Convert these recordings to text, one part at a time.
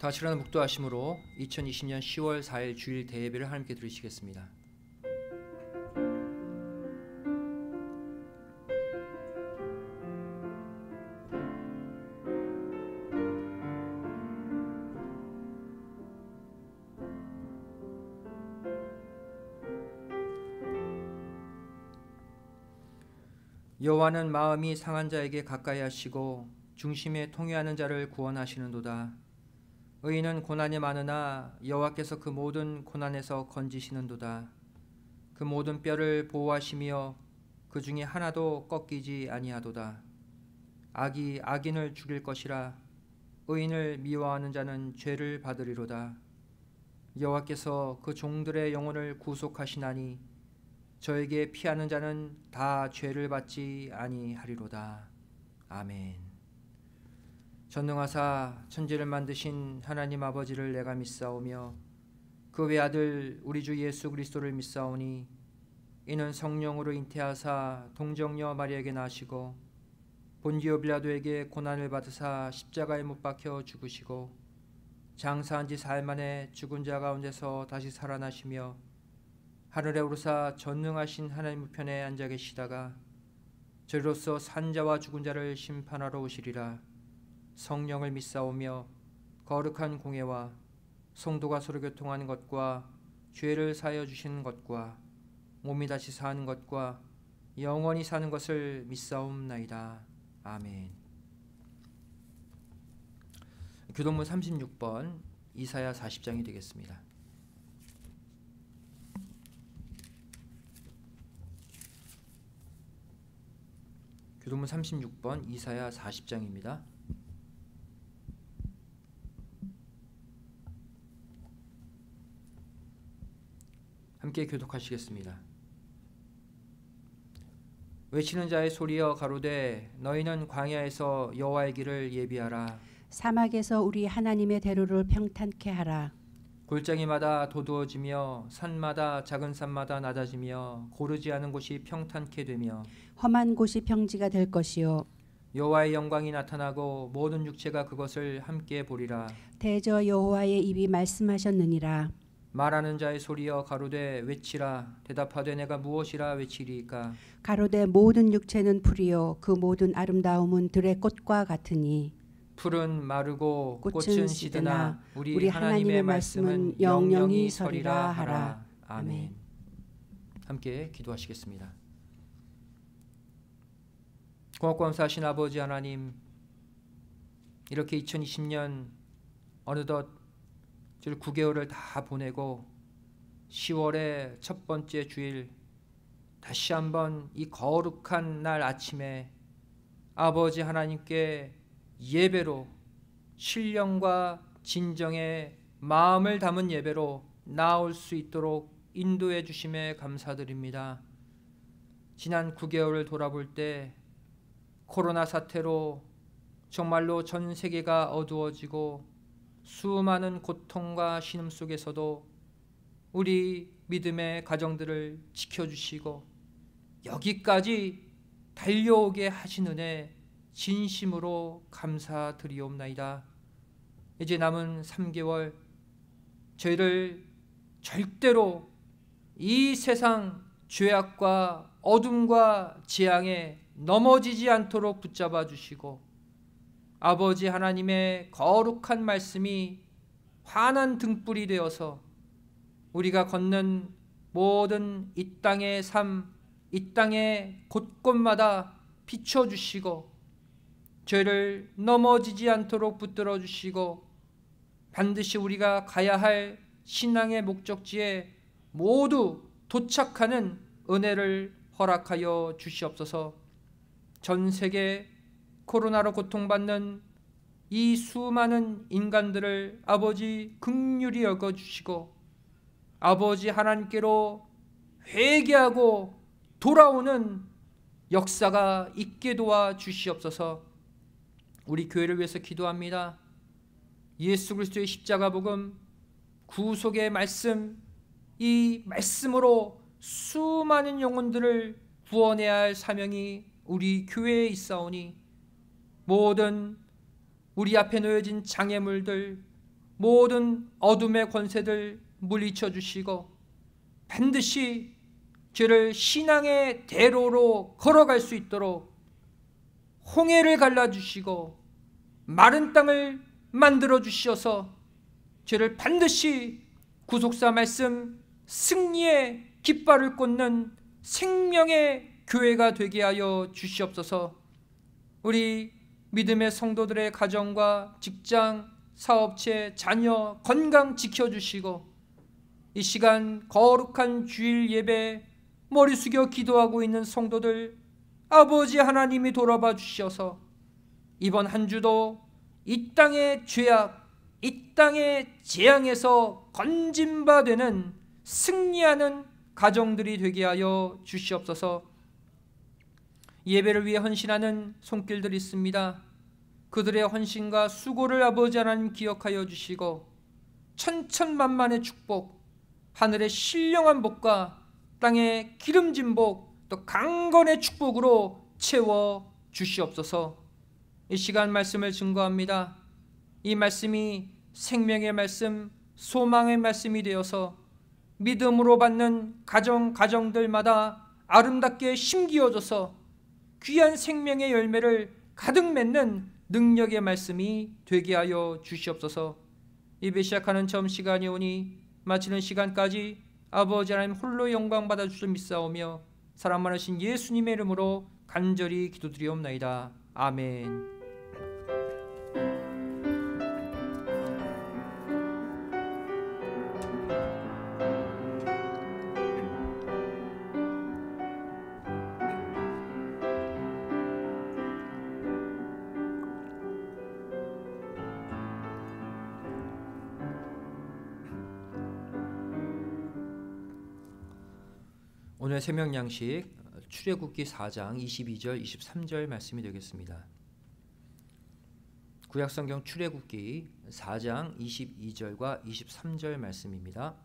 같이 일어나 묵도하심으로 2020년 10월 4일 주일 대예배를 하나님께 드리시겠습니다. 여호와는 마음이 상한 자에게 가까이 하시고 중심에 통회하는 자를 구원하시는도다. 의인은 고난이 많으나 여호와께서 그 모든 고난에서 건지시는도다. 그 모든 뼈를 보호하시며 그 중에 하나도 꺾이지 아니하도다. 악이 악인을 죽일 것이라. 의인을 미워하는 자는 죄를 받으리로다. 여호와께서 그 종들의 영혼을 구속하시나니 저에게 피하는 자는 다 죄를 받지 아니하리로다. 아멘. 전능하사 천지를 만드신 하나님 아버지를 내가 믿사오며 그 외아들 우리 주 예수 그리스도를 믿사오니 이는 성령으로 잉태하사 동정녀 마리아에게 나시고 본디오 빌라도에게 고난을 받으사 십자가에 못 박혀 죽으시고 장사한 지 사흘 만에 죽은 자 가운데서 다시 살아나시며 하늘에 오르사 전능하신 하나님 우편에 앉아 계시다가 저리로서 산 자와 죽은 자를 심판하러 오시리라. 성령을 믿사오며 거룩한 공회와 성도가 서로 교통하는 것과 죄를 사하여 주시는 것과 몸이 다시 사는 것과 영원히 사는 것을 믿사옵나이다. 아멘. 교동문 36번 이사야 40장이 되겠습니다. 교동문 36번 이사야 40장입니다. 함께 교독하시겠습니다. 외치는 자의 소리여 가로되 너희는 광야에서 여호와의 길을 예비하라. 사막에서 우리 하나님의 대로를 평탄케 하라. 골짜기마다 도두어지며 산마다 작은 산마다 낮아지며 고르지 않은 곳이 평탄케 되며 험한 곳이 평지가 될 것이요 여호와의 영광이 나타나고 모든 육체가 그것을 함께 보리라. 대저 여호와의 입이 말씀하셨느니라. 말하는 자의 소리여 가로되 외치라. 대답하되 내가 무엇이라 외치리이까. 가로되 모든 육체는 풀이요 그 모든 아름다움은 들의 꽃과 같으니 풀은 마르고 꽃은 시드나 우리 하나님의 말씀은 영영이 서리라 하라. 아멘. 함께 기도하시겠습니다. 고맙고 감사하신 아버지 하나님, 이렇게 2020년 어느덧 9개월을 다 보내고 10월의 첫 번째 주일 다시 한번 이 거룩한 날 아침에 아버지 하나님께 예배로 신령과 진정의 마음을 담은 예배로 나올 수 있도록 인도해 주심에 감사드립니다. 지난 9개월을 돌아볼 때 코로나 사태로 정말로 전 세계가 어두워지고 수많은 고통과 신음 속에서도 우리 믿음의 가정들을 지켜주시고 여기까지 달려오게 하신 은혜 진심으로 감사드리옵나이다. 이제 남은 3개월 저희를 절대로 이 세상 죄악과 어둠과 재앙에 넘어지지 않도록 붙잡아 주시고 아버지 하나님의 거룩한 말씀이 환한 등불이 되어서 우리가 걷는 모든 이 땅의 삶, 이 땅의 곳곳마다 비춰주시고 죄를 넘어지지 않도록 붙들어 주시고 반드시 우리가 가야 할 신앙의 목적지에 모두 도착하는 은혜를 허락하여 주시옵소서. 전 세계 코로나로 고통받는 이 수많은 인간들을 아버지 긍휼히 여겨주시고 아버지 하나님께로 회개하고 돌아오는 역사가 있게 도와 주시옵소서. 우리 교회를 위해서 기도합니다. 예수 그리스도의 십자가 복음, 구속의 말씀, 이 말씀으로 수많은 영혼들을 구원해야 할 사명이 우리 교회에 있사오니 모든 우리 앞에 놓여진 장애물들, 모든 어둠의 권세들 물리쳐 주시고 반드시 죄를 신앙의 대로로 걸어갈 수 있도록 홍해를 갈라주시고 마른 땅을 만들어 주셔서 죄를 반드시 구속사 말씀 승리의 깃발을 꽂는 생명의 교회가 되게 하여 주시옵소서. 우리 믿음의 성도들의 가정과 직장, 사업체, 자녀 건강 지켜주시고 이 시간 거룩한 주일 예배 머리 숙여 기도하고 있는 성도들 아버지 하나님이 돌아봐 주셔서 이번 한 주도 이 땅의 죄악, 이 땅의 재앙에서 건진 바 되는 승리하는 가정들이 되게 하여 주시옵소서. 예배를 위해 헌신하는 손길들이 있습니다. 그들의 헌신과 수고를 아버지 하나님 기억하여 주시고 천천만만의 축복, 하늘의 신령한 복과 땅의 기름진 복, 또 강건의 축복으로 채워 주시옵소서. 이 시간 말씀을 증거합니다. 이 말씀이 생명의 말씀, 소망의 말씀이 되어서 믿음으로 받는 가정들마다 아름답게 심기어져서 귀한 생명의 열매를 가득 맺는 능력의 말씀이 되게 하여 주시옵소서. 예배 시작하는 점 시간이 오니 마치는 시간까지 아버지 하나님 홀로 영광 받아 주시옵 믿사오며 사랑 많으신 예수님의 이름으로 간절히 기도드리옵나이다. 아멘. 오늘 새벽 양식 출애굽기 4장 22절 23절 말씀이 되겠습니다. 구약성경 출애굽기 4장 22절과 23절 말씀입니다.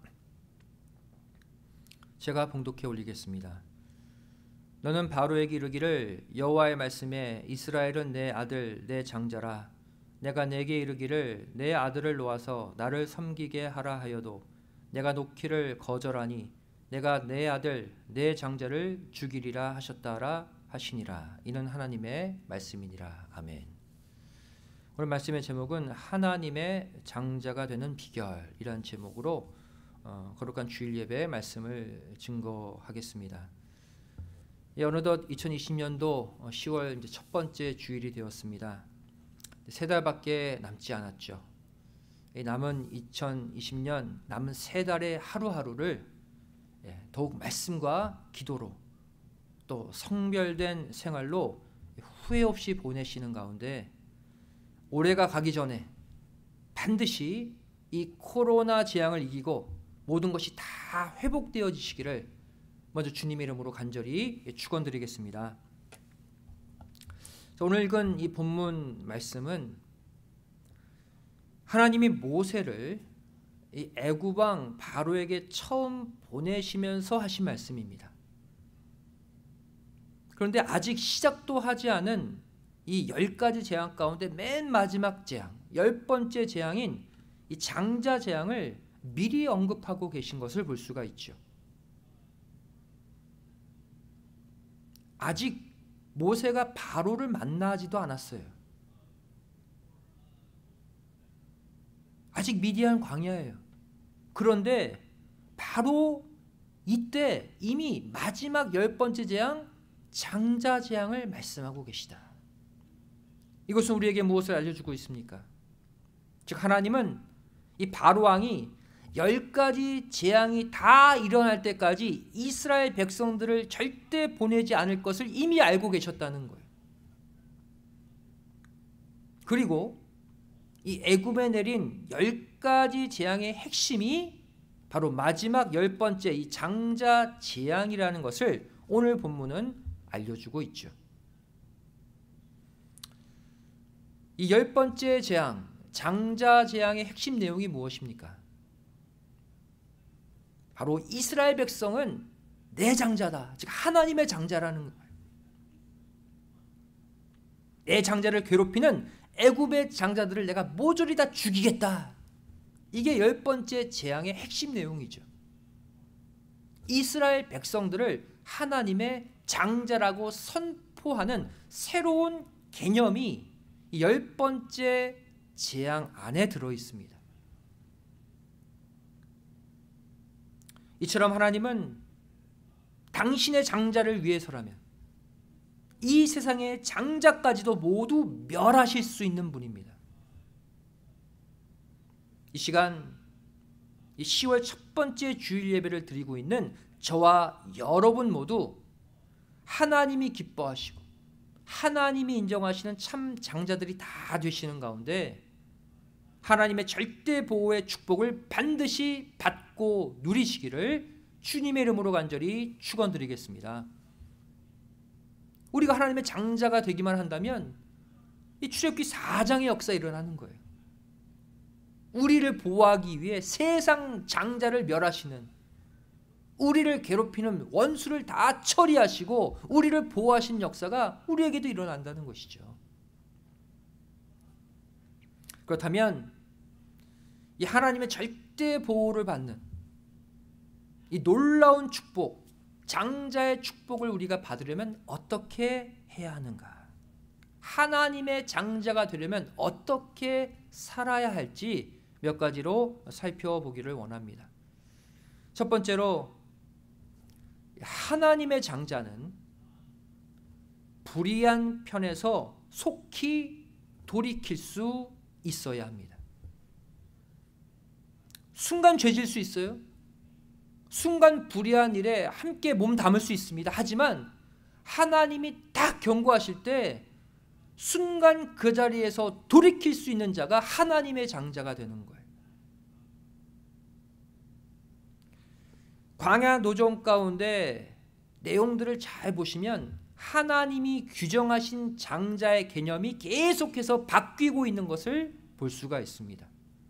제가 봉독해 올리겠습니다. 너는 바로에게 이르기를 여호와의 말씀에 이스라엘은 내 아들 내 장자라. 내가 내게 이르기를 내 아들을 놓아서 나를 섬기게 하라 하여도 내가 놓기를 거절하니 내가 내 아들 내 장자를 죽이리라 하셨다라 하시니라. 이는 하나님의 말씀이니라. 아멘. 오늘 말씀의 제목은 하나님의 장자가 되는 비결이라는 제목으로 거룩한 주일 예배의 말씀을 증거하겠습니다. 어느덧 2020년도 10월 이제 첫 번째 주일이 되었습니다. 3달밖에 남지 않았죠. 남은 2020년 남은 3달의 하루하루를 더욱 말씀과 기도로 또 성별된 생활로 후회 없이 보내시는 가운데 올해가 가기 전에 반드시 이 코로나 재앙을 이기고 모든 것이 다 회복되어지시기를 먼저 주님의 이름으로 간절히 축원드리겠습니다. 오늘 읽은 이 본문 말씀은 하나님이 모세를 이 애굽 왕 바로에게 처음 보내시면서 하신 말씀입니다. 그런데 아직 시작도 하지 않은 이 10가지 재앙 가운데 맨 마지막 재앙, 10번째 재앙인 이 장자 재앙을 미리 언급하고 계신 것을 볼 수가 있죠. 아직 모세가 바로를 만나지도 않았어요. 아직 미디안 광야예요. 그런데 바로 이때 이미 마지막 10번째 재앙 장자 재앙을 말씀하고 계시다. 이것은 우리에게 무엇을 알려주고 있습니까? 즉 하나님은 이 바로 왕이 10가지 재앙이 다 일어날 때까지 이스라엘 백성들을 절대 보내지 않을 것을 이미 알고 계셨다는 거예요. 그리고 이 애굽에 내린 10가지 재앙의 핵심이 바로 마지막 10번째 이 장자 재앙이라는 것을 오늘 본문은 알려주고 있죠. 이 10번째 재앙, 장자 재앙의 핵심 내용이 무엇입니까? 바로 이스라엘 백성은 내 장자다. 즉 하나님의 장자라는 거예요. 내 장자를 괴롭히는 애굽의 장자들을 내가 모조리 다 죽이겠다. 이게 10번째 재앙의 핵심 내용이죠. 이스라엘 백성들을 하나님의 장자라고 선포하는 새로운 개념이 10번째 재앙 안에 들어 있습니다. 이처럼 하나님은 당신의 장자를 위해서라면 이 세상의 장자까지도 모두 멸하실 수 있는 분입니다. 이 시간, 이 10월 첫 번째 주일 예배를 드리고 있는 저와 여러분 모두 하나님이 기뻐하시고 하나님이 인정하시는 참 장자들이 다 되시는 가운데 하나님의 절대 보호의 축복을 반드시 받고 누리시기를 주님의 이름으로 간절히 축원드리겠습니다. 우리가 하나님의 장자가 되기만 한다면 이 출애굽기 4장의 역사가 일어나는 거예요. 우리를 보호하기 위해 세상 장자를 멸하시는, 우리를 괴롭히는 원수를 다 처리하시고 우리를 보호하신 역사가 우리에게도 일어난다는 것이죠. 그렇다면 이 하나님의 절대 보호를 받는 이 놀라운 축복, 장자의 축복을 우리가 받으려면 어떻게 해야 하는가? 하나님의 장자가 되려면 어떻게 살아야 할지 몇 가지로 살펴보기를 원합니다. 첫 번째로, 하나님의 장자는 불의한 편에서 속히 돌이킬 수 있어야 합니다. 순간 죄질 수 있어요. 순간 불의한 일에 함께 몸 담을 수 있습니다. 하지만 하나님이 딱 경고하실 때 순간 그 자리에서 돌이킬 수 있는 자가 하나님의 장자가 되는 거예요. 광야 노정 가운데 내용들을 잘 보시면 하나님이 규정하신 장자의 개념이 계속해서 바뀌고 있는 것을 볼 수가 있습니다.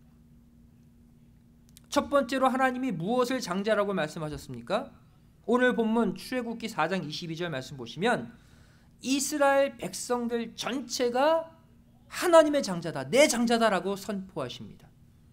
첫 번째로 하나님이 무엇을 장자라고 말씀하셨습니까? 오늘 본문 출애굽기 4장 22절 말씀 보시면 이스라엘 백성들 전체가 하나님의 장자다, 내 장자다라고 선포하십니다.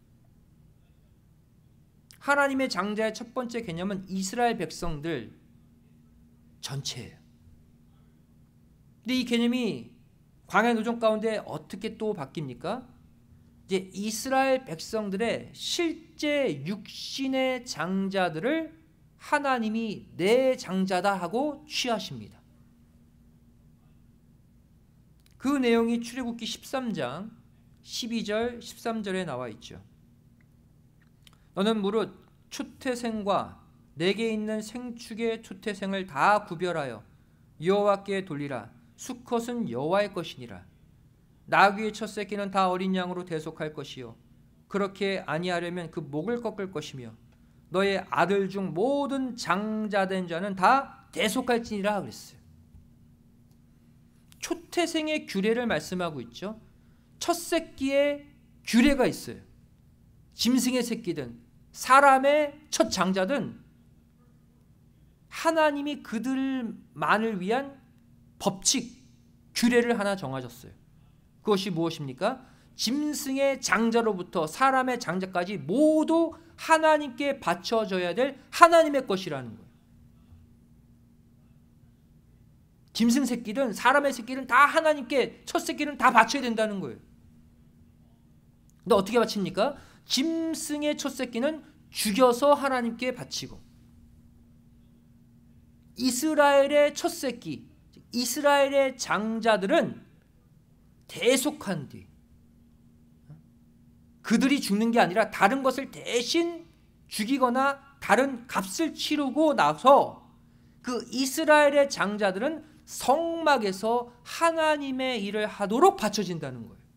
하나님의 장자의 첫 번째 개념은 이스라엘 백성들 전체예요. 근데 이 개념이 광야 노정 가운데 어떻게 또 바뀝니까? 이제 이스라엘 백성들의 실제 육신의 장자들을 하나님이 내 장자다 하고 취하십니다. 그 내용이 출애굽기 13장 12절 13절에 나와 있죠. 너는 무릇 초태생과 내게 있는 생축의 초태생을 다 구별하여 여호와께 돌리라. 수컷은 여호와의 것이니라. 나귀의 첫 새끼는 다 어린 양으로 대속할 것이요 그렇게 아니하려면 그 목을 꺾을 것이며 너의 아들 중 모든 장자된 자는 다 대속할지니라 그랬어요. 초태생의 규례를 말씀하고 있죠. 첫 새끼의 규례가 있어요. 짐승의 새끼든 사람의 첫 장자든 하나님이 그들만을 위한 법칙, 규례를 하나 정하셨어요. 그것이 무엇입니까? 짐승의 장자로부터 사람의 장자까지 모두 하나님께 바쳐져야 될 하나님의 것이라는 거예요. 짐승 새끼든 사람의 새끼든 다 하나님께, 첫 새끼는 다 바쳐야 된다는 거예요. 근데 어떻게 바칩니까? 짐승의 첫 새끼는 죽여서 하나님께 바치고 이스라엘의 첫 새끼, 이스라엘의 장자들은 대속한 뒤 그들이 죽는 게 아니라 다른 것을 대신 죽이거나 다른 값을 치르고 나서 그 이스라엘의 장자들은 성막에서 하나님의 일을 하도록 바쳐진다는 거예요.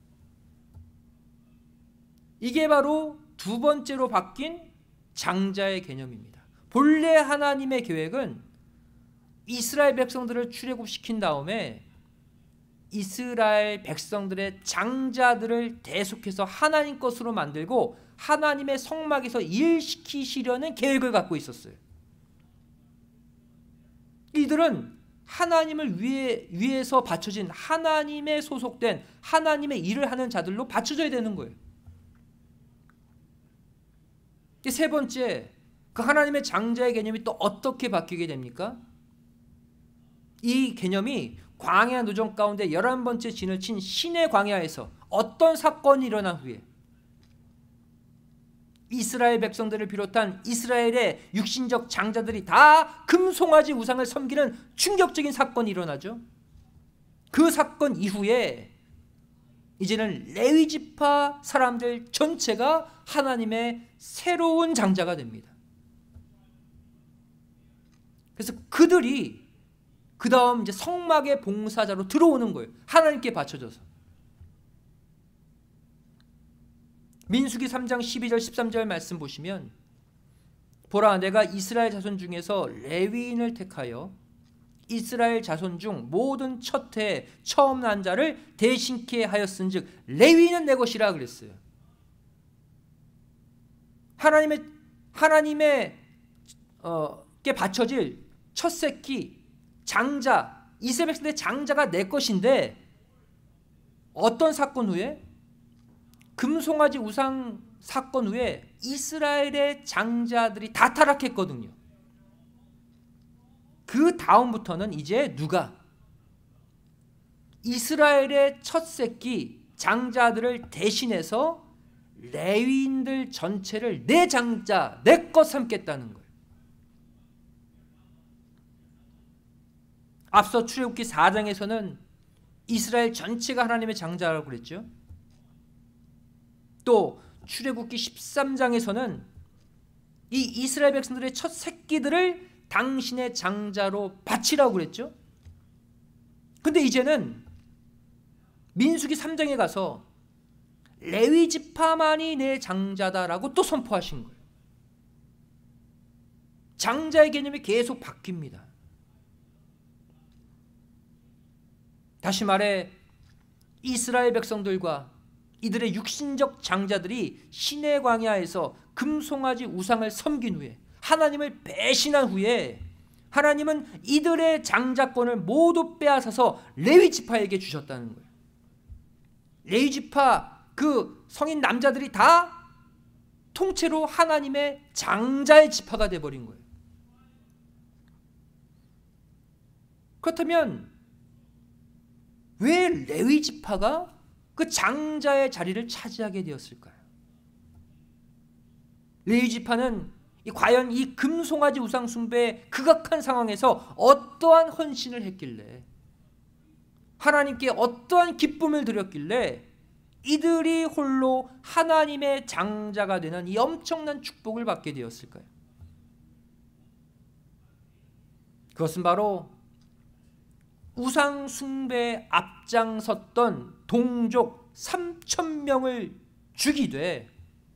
이게 바로 두 번째로 바뀐 장자의 개념입니다. 본래 하나님의 계획은 이스라엘 백성들을 출애굽시킨 다음에 이스라엘 백성들의 장자들을 대속해서 하나님 것으로 만들고 하나님의 성막에서 일시키시려는 계획을 갖고 있었어요. 이들은 하나님을 위해서 바쳐진, 하나님의 소속된 하나님의 일을 하는 자들로 바쳐져야 되는 거예요. 세 번째, 그 하나님의 장자의 개념이 또 어떻게 바뀌게 됩니까? 이 개념이 광야 누정 가운데 11번째 진을 친 신의 광야에서 어떤 사건이 일어난 후에 이스라엘 백성들을 비롯한 이스라엘의 육신적 장자들이 다 금송아지 우상을 섬기는 충격적인 사건이 일어나죠. 그 사건 이후에 이제는 레위 지파 사람들 전체가 하나님의 새로운 장자가 됩니다. 그래서 그들이 그 다음 이제 성막의 봉사자로 들어오는 거예요. 하나님께 바쳐져서. 민수기 3장 12절 13절 말씀 보시면, 보라, 내가 이스라엘 자손 중에서 레위인을 택하여 이스라엘 자손 중 모든 첫 해에 처음 난 자를 대신케 하였은즉 레위인은 내 것이라 그랬어요. 하나님의 께 바쳐질 첫 새끼 장자, 이스라엘 백성들의 장자가 내 것인데, 어떤 사건 후에? 금송아지 우상 사건 후에 이스라엘의 장자들이 다 타락했거든요. 그 다음부터는 이제 누가 이스라엘의 첫 새끼 장자들을 대신해서 레위인들 전체를 내 장자, 내 것 삼겠다는 거예요. 앞서 출애굽기 4장에서는 이스라엘 전체가 하나님의 장자라고 그랬죠. 또 출애굽기 13장에서는 이 이스라엘 백성들의 첫 새끼들을 당신의 장자로 바치라고 그랬죠. 근데 이제는 민수기 3장에 가서 레위 지파만이 내 장자다라고 또 선포하신 거예요. 장자의 개념이 계속 바뀝니다. 다시 말해 이스라엘 백성들과 이들의 육신적 장자들이 시내 광야에서 금송아지 우상을 섬긴 후에, 하나님을 배신한 후에, 하나님은 이들의 장자권을 모두 빼앗아서 레위 지파에게 주셨다는 거예요. 레위 지파 그 성인 남자들이 다 통째로 하나님의 장자의 지파가 되어버린 거예요. 그렇다면 왜 레위 지파가 그 장자의 자리를 차지하게 되었을까요? 레위 지파는 과연 이 금송아지 우상 숭배의 극악한 상황에서 어떠한 헌신을 했길래, 하나님께 어떠한 기쁨을 드렸길래 이들이 홀로 하나님의 장자가 되는 이 엄청난 축복을 받게 되었을까요? 그것은 바로 우상 숭배에 앞장섰던 동족 3,000명을 죽이되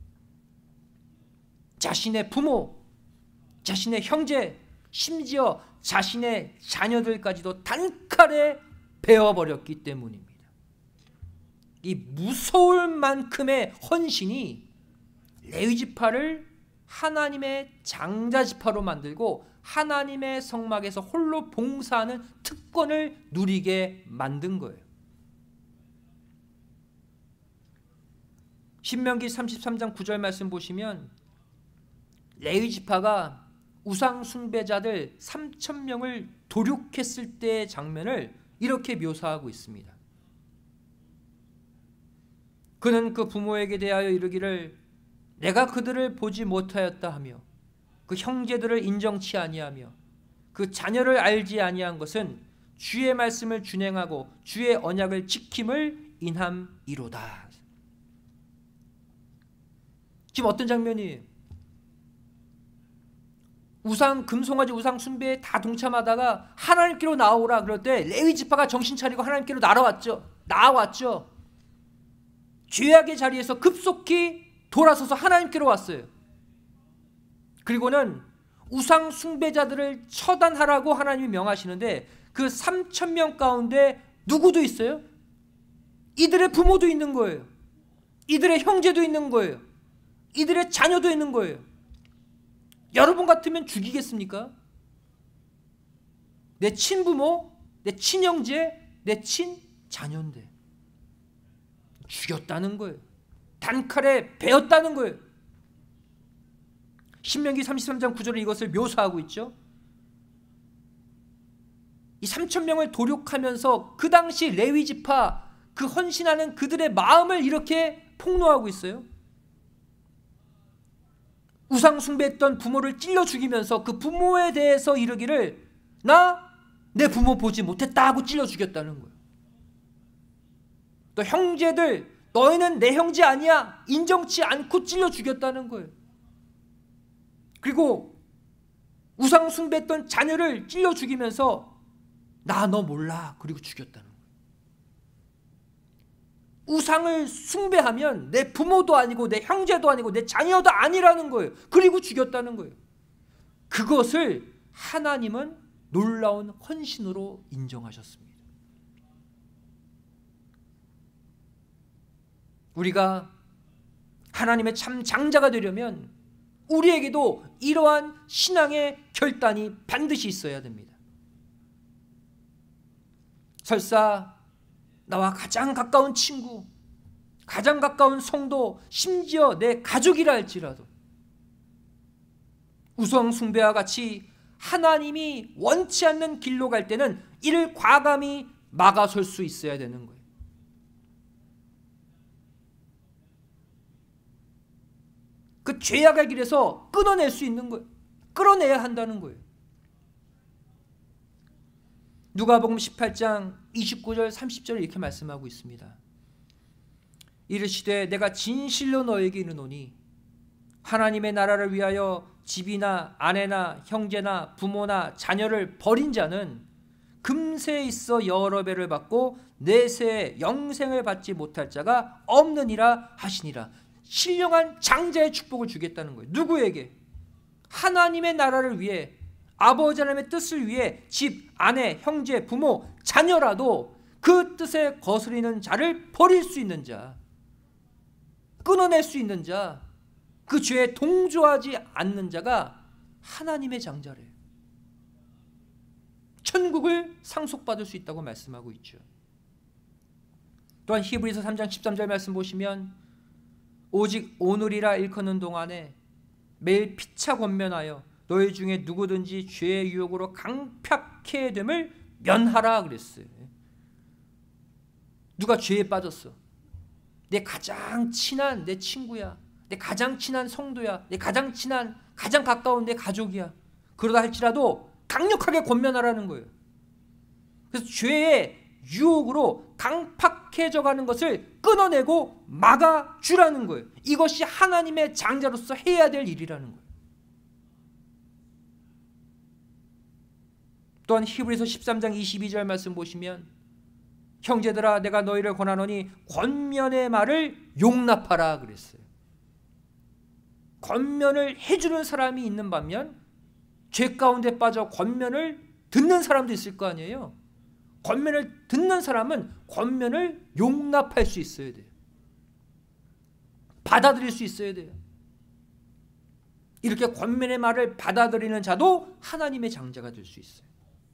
자신의 부모, 자신의 형제, 심지어 자신의 자녀들까지도 단칼에 베어버렸기 때문입니다. 이 무서울 만큼의 헌신이 레위 지파를 하나님의 장자 지파로 만들고 하나님의 성막에서 홀로 봉사하는 특권을 누리게 만든 거예요. 신명기 33장 9절 말씀 보시면 레위 지파가 우상 숭배자들 3,000명을 도륙했을 때의 장면을 이렇게 묘사하고 있습니다. 그는 그 부모에게 대하여 이르기를 내가 그들을 보지 못하였다 하며 그 형제들을 인정치 아니하며 그 자녀를 알지 아니한 것은 주의 말씀을 준행하고 주의 언약을 지킴을 인함이로다. 지금 어떤 장면이에요? 금송아지 우상 숭배에 다 동참하다가 하나님께로 나오라 그럴 때 레위 지파가 정신 차리고 하나님께로 나와왔죠. 죄악의 자리에서 급속히 돌아서서 하나님께로 왔어요. 그리고는 우상 숭배자들을 처단하라고 하나님이 명하시는데 그 3,000명 가운데 누구도 있어요? 이들의 부모도 있는 거예요. 이들의 형제도 있는 거예요. 이들의 자녀도 있는 거예요. 여러분 같으면 죽이겠습니까? 내 친부모, 내 친형제, 내 친자녀인데 죽였다는 거예요. 단칼에 베었다는 거예요. 신명기 33장 9절에 이것을 묘사하고 있죠. 이 3,000명을 도륙하면서 그 당시 레위 지파 그 헌신하는 그들의 마음을 이렇게 폭로하고 있어요. 우상 숭배했던 부모를 찔러 죽이면서 그 부모에 대해서 이르기를 나 내 부모 보지 못했다 하고 찔러 죽였다는 거예요. 또 형제들 너희는 내 형제 아니야 인정치 않고 찔러 죽였다는 거예요. 그리고 우상 숭배했던 자녀를 찔러 죽이면서 나 너 몰라 그리고 죽였다는 거예요. 우상을 숭배하면 내 부모도 아니고 내 형제도 아니고 내 자녀도 아니라는 거예요. 그리고 죽였다는 거예요. 그것을 하나님은 놀라운 헌신으로 인정하셨습니다. 우리가 하나님의 참 장자가 되려면 우리에게도 이러한 신앙의 결단이 반드시 있어야 됩니다. 설사 나와 가장 가까운 친구, 가장 가까운 성도, 심지어 내 가족이라 할지라도 우상 숭배와 같이 하나님이 원치 않는 길로 갈 때는 이를 과감히 막아설 수 있어야 되는 거예요. 그 죄악의 길에서 끊어낼 수 있는 거예요. 끌어내야 한다는 거예요. 누가복음 18장 29절 30절 이렇게 말씀하고 있습니다. 이르시되 내가 진실로 너에게 이르노니 하나님의 나라를 위하여 집이나 아내나 형제나 부모나 자녀를 버린 자는 금세에 있어 여러 배를 받고 내세에 영생을 받지 못할 자가 없느니라 하시니라. 신령한 장자의 축복을 주겠다는 거예요. 누구에게? 하나님의 나라를 위해, 아버지 하나님의 뜻을 위해 집, 아내, 형제, 부모, 자녀라도 그 뜻에 거스리는 자를 버릴 수 있는 자, 끊어낼 수 있는 자, 그 죄에 동조하지 않는 자가 하나님의 장자래요. 천국을 상속받을 수 있다고 말씀하고 있죠. 또한 히브리서 3장 13절 말씀 보시면 오직 오늘이라 일컫는 동안에 매일 피차 권면하여 너희 중에 누구든지 죄의 유혹으로 강팍해 됨을 면하라 그랬어요. 누가 죄에 빠졌어? 내 가장 친한 내 친구야, 내 가장 친한 성도야, 내 가장 친한 가장 가까운 내 가족이야. 그러다 할지라도 강력하게 권면하라는 거예요. 그래서 죄의 유혹으로 강팍해져 가는 것을 끊어내고 막아주라는 거예요. 이것이 하나님의 장자로서 해야 될 일이라는 거예요. 또한 히브리서 13장 22절 말씀 보시면 형제들아 내가 너희를 권하노니 권면의 말을 용납하라 그랬어요. 권면을 해주는 사람이 있는 반면 죄 가운데 빠져 권면을 듣는 사람도 있을 거 아니에요. 권면을 듣는 사람은 권면을 용납할 수 있어야 돼요. 받아들일 수 있어야 돼요. 이렇게 권면의 말을 받아들이는 자도 하나님의 장자가 될 수 있어요.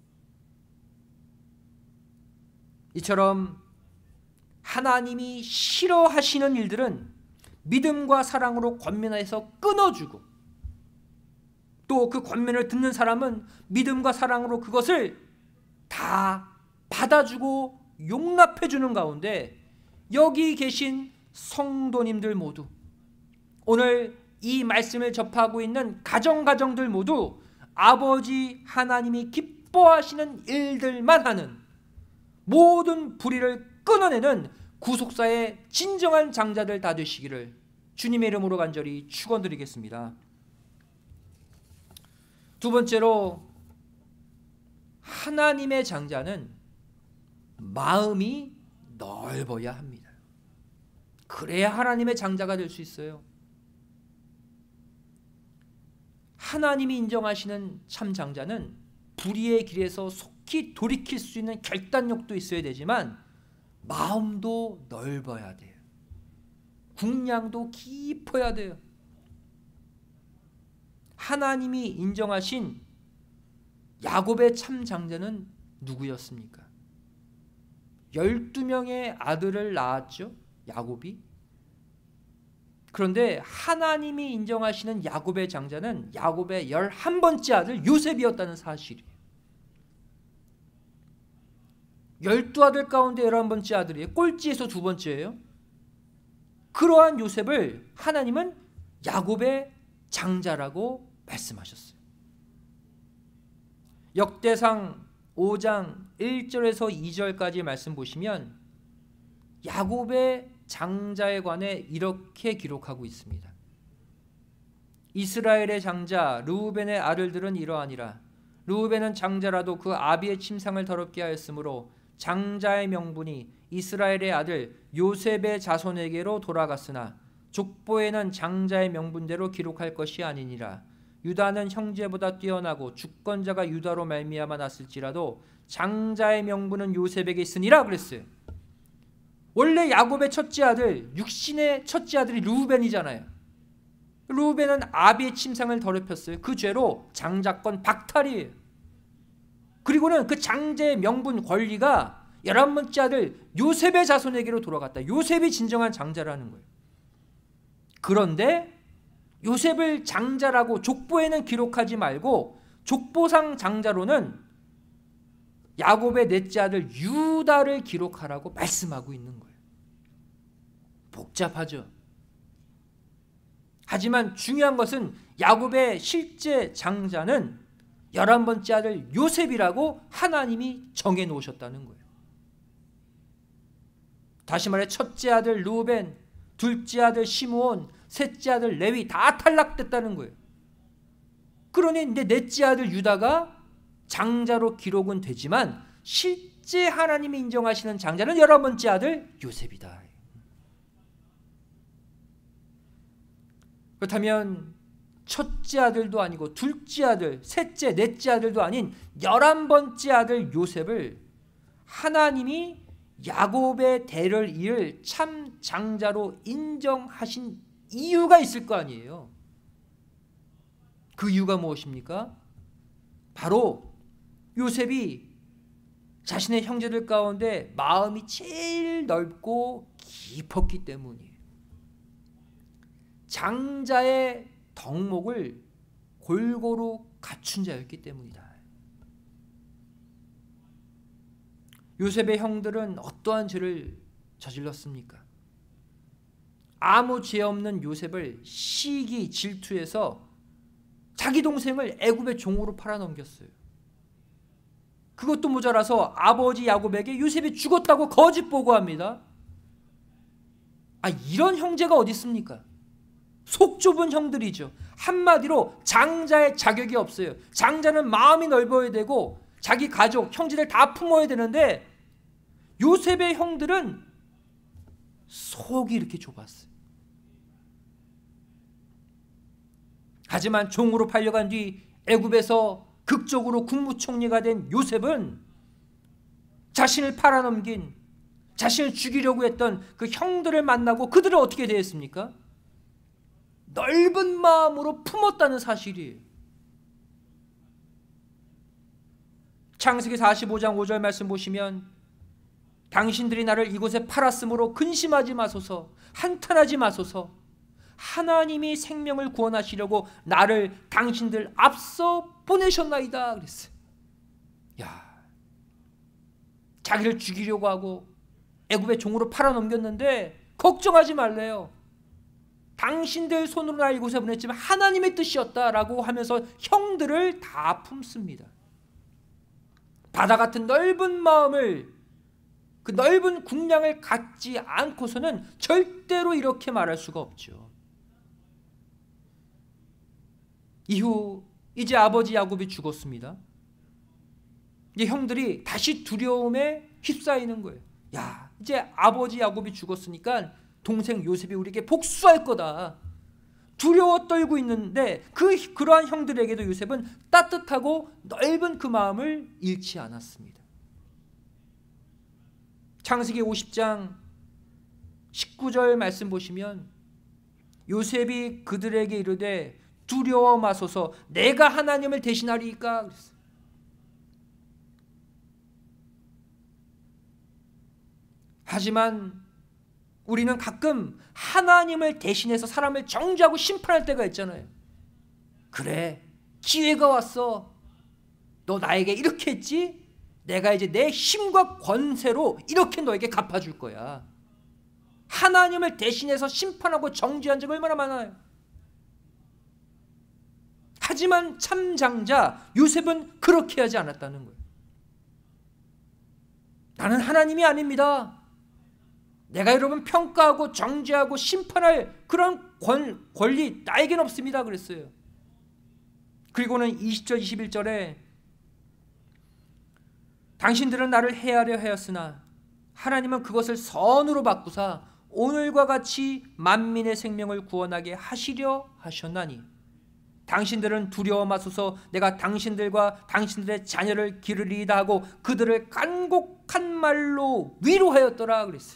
이처럼 하나님이 싫어하시는 일들은 믿음과 사랑으로 권면해서 끊어주고, 또 그 권면을 듣는 사람은 믿음과 사랑으로 그것을 다 받아주고 용납해주는 가운데 여기 계신 성도님들 모두, 오늘 이 말씀을 접하고 있는 가정들 모두 아버지 하나님이 기뻐하시는 일들만 하는 모든 불의를 끊어내는 구속사의 진정한 장자들 다 되시기를 주님의 이름으로 간절히 축원드리겠습니다. 두 번째로, 하나님의 장자는 마음이 넓어야 합니다. 그래야 하나님의 장자가 될 수 있어요. 하나님이 인정하시는 참 장자는 불의의 길에서 속히 돌이킬 수 있는 결단력도 있어야 되지만 마음도 넓어야 돼요. 국량도 깊어야 돼요. 하나님이 인정하신 야곱의 참 장자는 누구였습니까? 12명의 아들을 낳았죠, 야곱이. 그런데 하나님이 인정하시는 야곱의 장자는 야곱의 11번째 아들 요셉이었다는 사실이에요. 12아들 가운데 11번째 아들이에요. 꼴찌에서 2번째예요. 그러한 요셉을 하나님은 야곱의 장자라고 말씀하셨어요. 역대상 5장 1절에서 2절까지 말씀 보시면 야곱의 장자에 관해 이렇게 기록하고 있습니다. 이스라엘의 장자 르우벤의 아들들은 이러하니라. 르우벤은 장자라도 그 아비의 침상을 더럽게 하였으므로 장자의 명분이 이스라엘의 아들 요셉의 자손에게로 돌아갔으나 족보에는 장자의 명분대로 기록할 것이 아니니라. 유다는 형제보다 뛰어나고 주권자가 유다로 말미암아 났을지라도 장자의 명분은 요셉에게 있으니라 그랬어요. 원래 야곱의 첫째 아들, 육신의 첫째 아들이 르우벤이잖아요. 르우벤은 아비의 침상을 더럽혔어요. 그 죄로 장자권 박탈이에요. 그리고는 그 장자의 명분 권리가 11번째 아들 요셉의 자손에게로 돌아갔다. 요셉이 진정한 장자라는 거예요. 그런데 요셉을 장자라고 족보에는 기록하지 말고 족보상 장자로는 야곱의 넷째 아들 유다를 기록하라고 말씀하고 있는 거예요. 복잡하죠. 하지만 중요한 것은 야곱의 실제 장자는 11번째 아들 요셉이라고 하나님이 정해 놓으셨다는 거예요. 다시 말해 첫째 아들 르우벤, 둘째 아들 시므온, 셋째 아들 레위 다 탈락됐다는 거예요. 그러니 이제 넷째 아들 유다가 장자로 기록은 되지만 실제 하나님이 인정하시는 장자는 11번째 아들 요셉이다. 그렇다면 첫째 아들도 아니고 둘째 아들, 셋째, 넷째 아들도 아닌 11번째 아들 요셉을 하나님이 야곱의 대를 이을 참 장자로 인정하신 이유가 있을 거 아니에요. 그 이유가 무엇입니까? 바로 요셉이 자신의 형제들 가운데 마음이 제일 넓고 깊었기 때문이에요. 장자의 덕목을 골고루 갖춘 자였기 때문이다. 요셉의 형들은 어떠한 죄를 저질렀습니까? 아무 죄 없는 요셉을 시기 질투해서 자기 동생을 애굽의 종으로 팔아넘겼어요. 그것도 모자라서 아버지 야곱에게 요셉이 죽었다고 거짓 보고합니다. 이런 형제가 어디 있습니까? 속 좁은 형들이죠. 한마디로 장자의 자격이 없어요. 장자는 마음이 넓어야 되고 자기 가족, 형제들 다 품어야 되는데 요셉의 형들은 속이 이렇게 좁았어요. 하지만 종으로 팔려간 뒤 애굽에서 극적으로 국무총리가 된 요셉은 자신을 팔아넘긴, 자신을 죽이려고 했던 그 형들을 만나고 그들은 어떻게 되었습니까? 넓은 마음으로 품었다는 사실이에요. 창세기 45장 5절 말씀 보시면 당신들이 나를 이곳에 팔았으므로 근심하지 마소서, 한탄하지 마소서. 하나님이 생명을 구원하시려고 나를 당신들 앞서 보내셨나이다 그랬어요. 자기를 죽이려고 하고 애굽의 종으로 팔아넘겼는데 걱정하지 말래요. 당신들 손으로 날 이곳에 보냈지만 하나님의 뜻이었다라고 하면서 형들을 다 품습니다. 바다 같은 넓은 마음을, 그 넓은 국량을 갖지 않고서는 절대로 이렇게 말할 수가 없죠. 이후 이제 아버지 야곱이 죽었습니다. 이제 형들이 다시 두려움에 휩싸이는 거예요. 이제 아버지 야곱이 죽었으니까 동생 요셉이 우리에게 복수할 거다. 두려워 떨고 있는데 그러한 형들에게도 요셉은 따뜻하고 넓은 그 마음을 잃지 않았습니다. 창세기 50장 19절 말씀 보시면 요셉이 그들에게 이르되 두려워 마소서, 내가 하나님을 대신하리이까 그랬어요. 하지만 우리는 가끔 하나님을 대신해서 사람을 정죄하고 심판할 때가 있잖아요. 그래, 기회가 왔어. 너 나에게 이렇게 했지? 내가 이제 내 힘과 권세로 이렇게 너에게 갚아줄 거야. 하나님을 대신해서 심판하고 정죄한 적이 얼마나 많아요. 하지만 참 장자 요셉은 그렇게 하지 않았다는 거예요. 나는 하나님이 아닙니다. 내가 여러분 평가하고 정죄하고 심판할 그런 권리 나에겐 없습니다 그랬어요. 그리고는 20절 21절에 당신들은 나를 해하려 하였으나 하나님은 그것을 선으로 바꾸사 오늘과 같이 만민의 생명을 구원하게 하시려 하셨나니 당신들은 두려워 마소서. 내가 당신들과 당신들의 자녀를 기르리이다 하고 그들을 간곡한 말로 위로하였더라 그랬어요.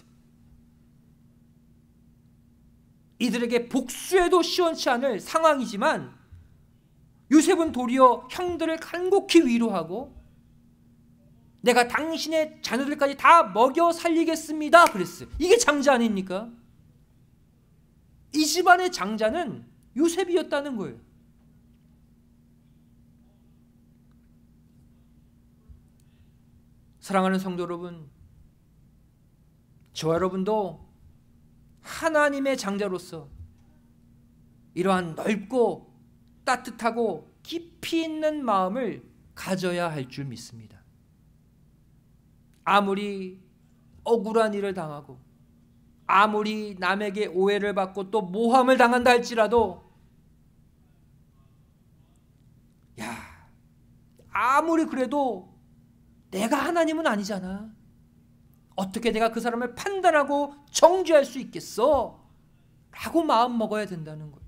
이들에게 복수해도 시원치 않을 상황이지만 요셉은 도리어 형들을 간곡히 위로하고 내가 당신의 자녀들까지 다 먹여 살리겠습니다 그랬어요. 이게 장자 아닙니까? 이 집안의 장자는 요셉이었다는 거예요. 사랑하는 성도 여러분, 저와 여러분도 하나님의 장자로서 이러한 넓고 따뜻하고 깊이 있는 마음을 가져야 할 줄 믿습니다. 아무리 억울한 일을 당하고 아무리 남에게 오해를 받고 또 모함을 당한다 할지라도 아무리 그래도 내가 하나님은 아니잖아. 어떻게 내가 그 사람을 판단하고 정죄할 수 있겠어? 라고 마음 먹어야 된다는 거예요.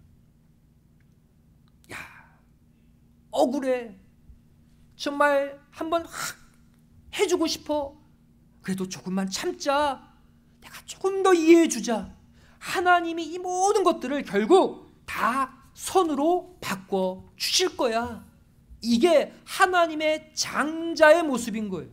억울해. 정말 한번 해주고 싶어. 그래도 조금만 참자. 내가 조금 더 이해해 주자. 하나님이 이 모든 것들을 결국 다 선으로 바꿔 주실 거야. 이게 하나님의 장자의 모습인 거예요.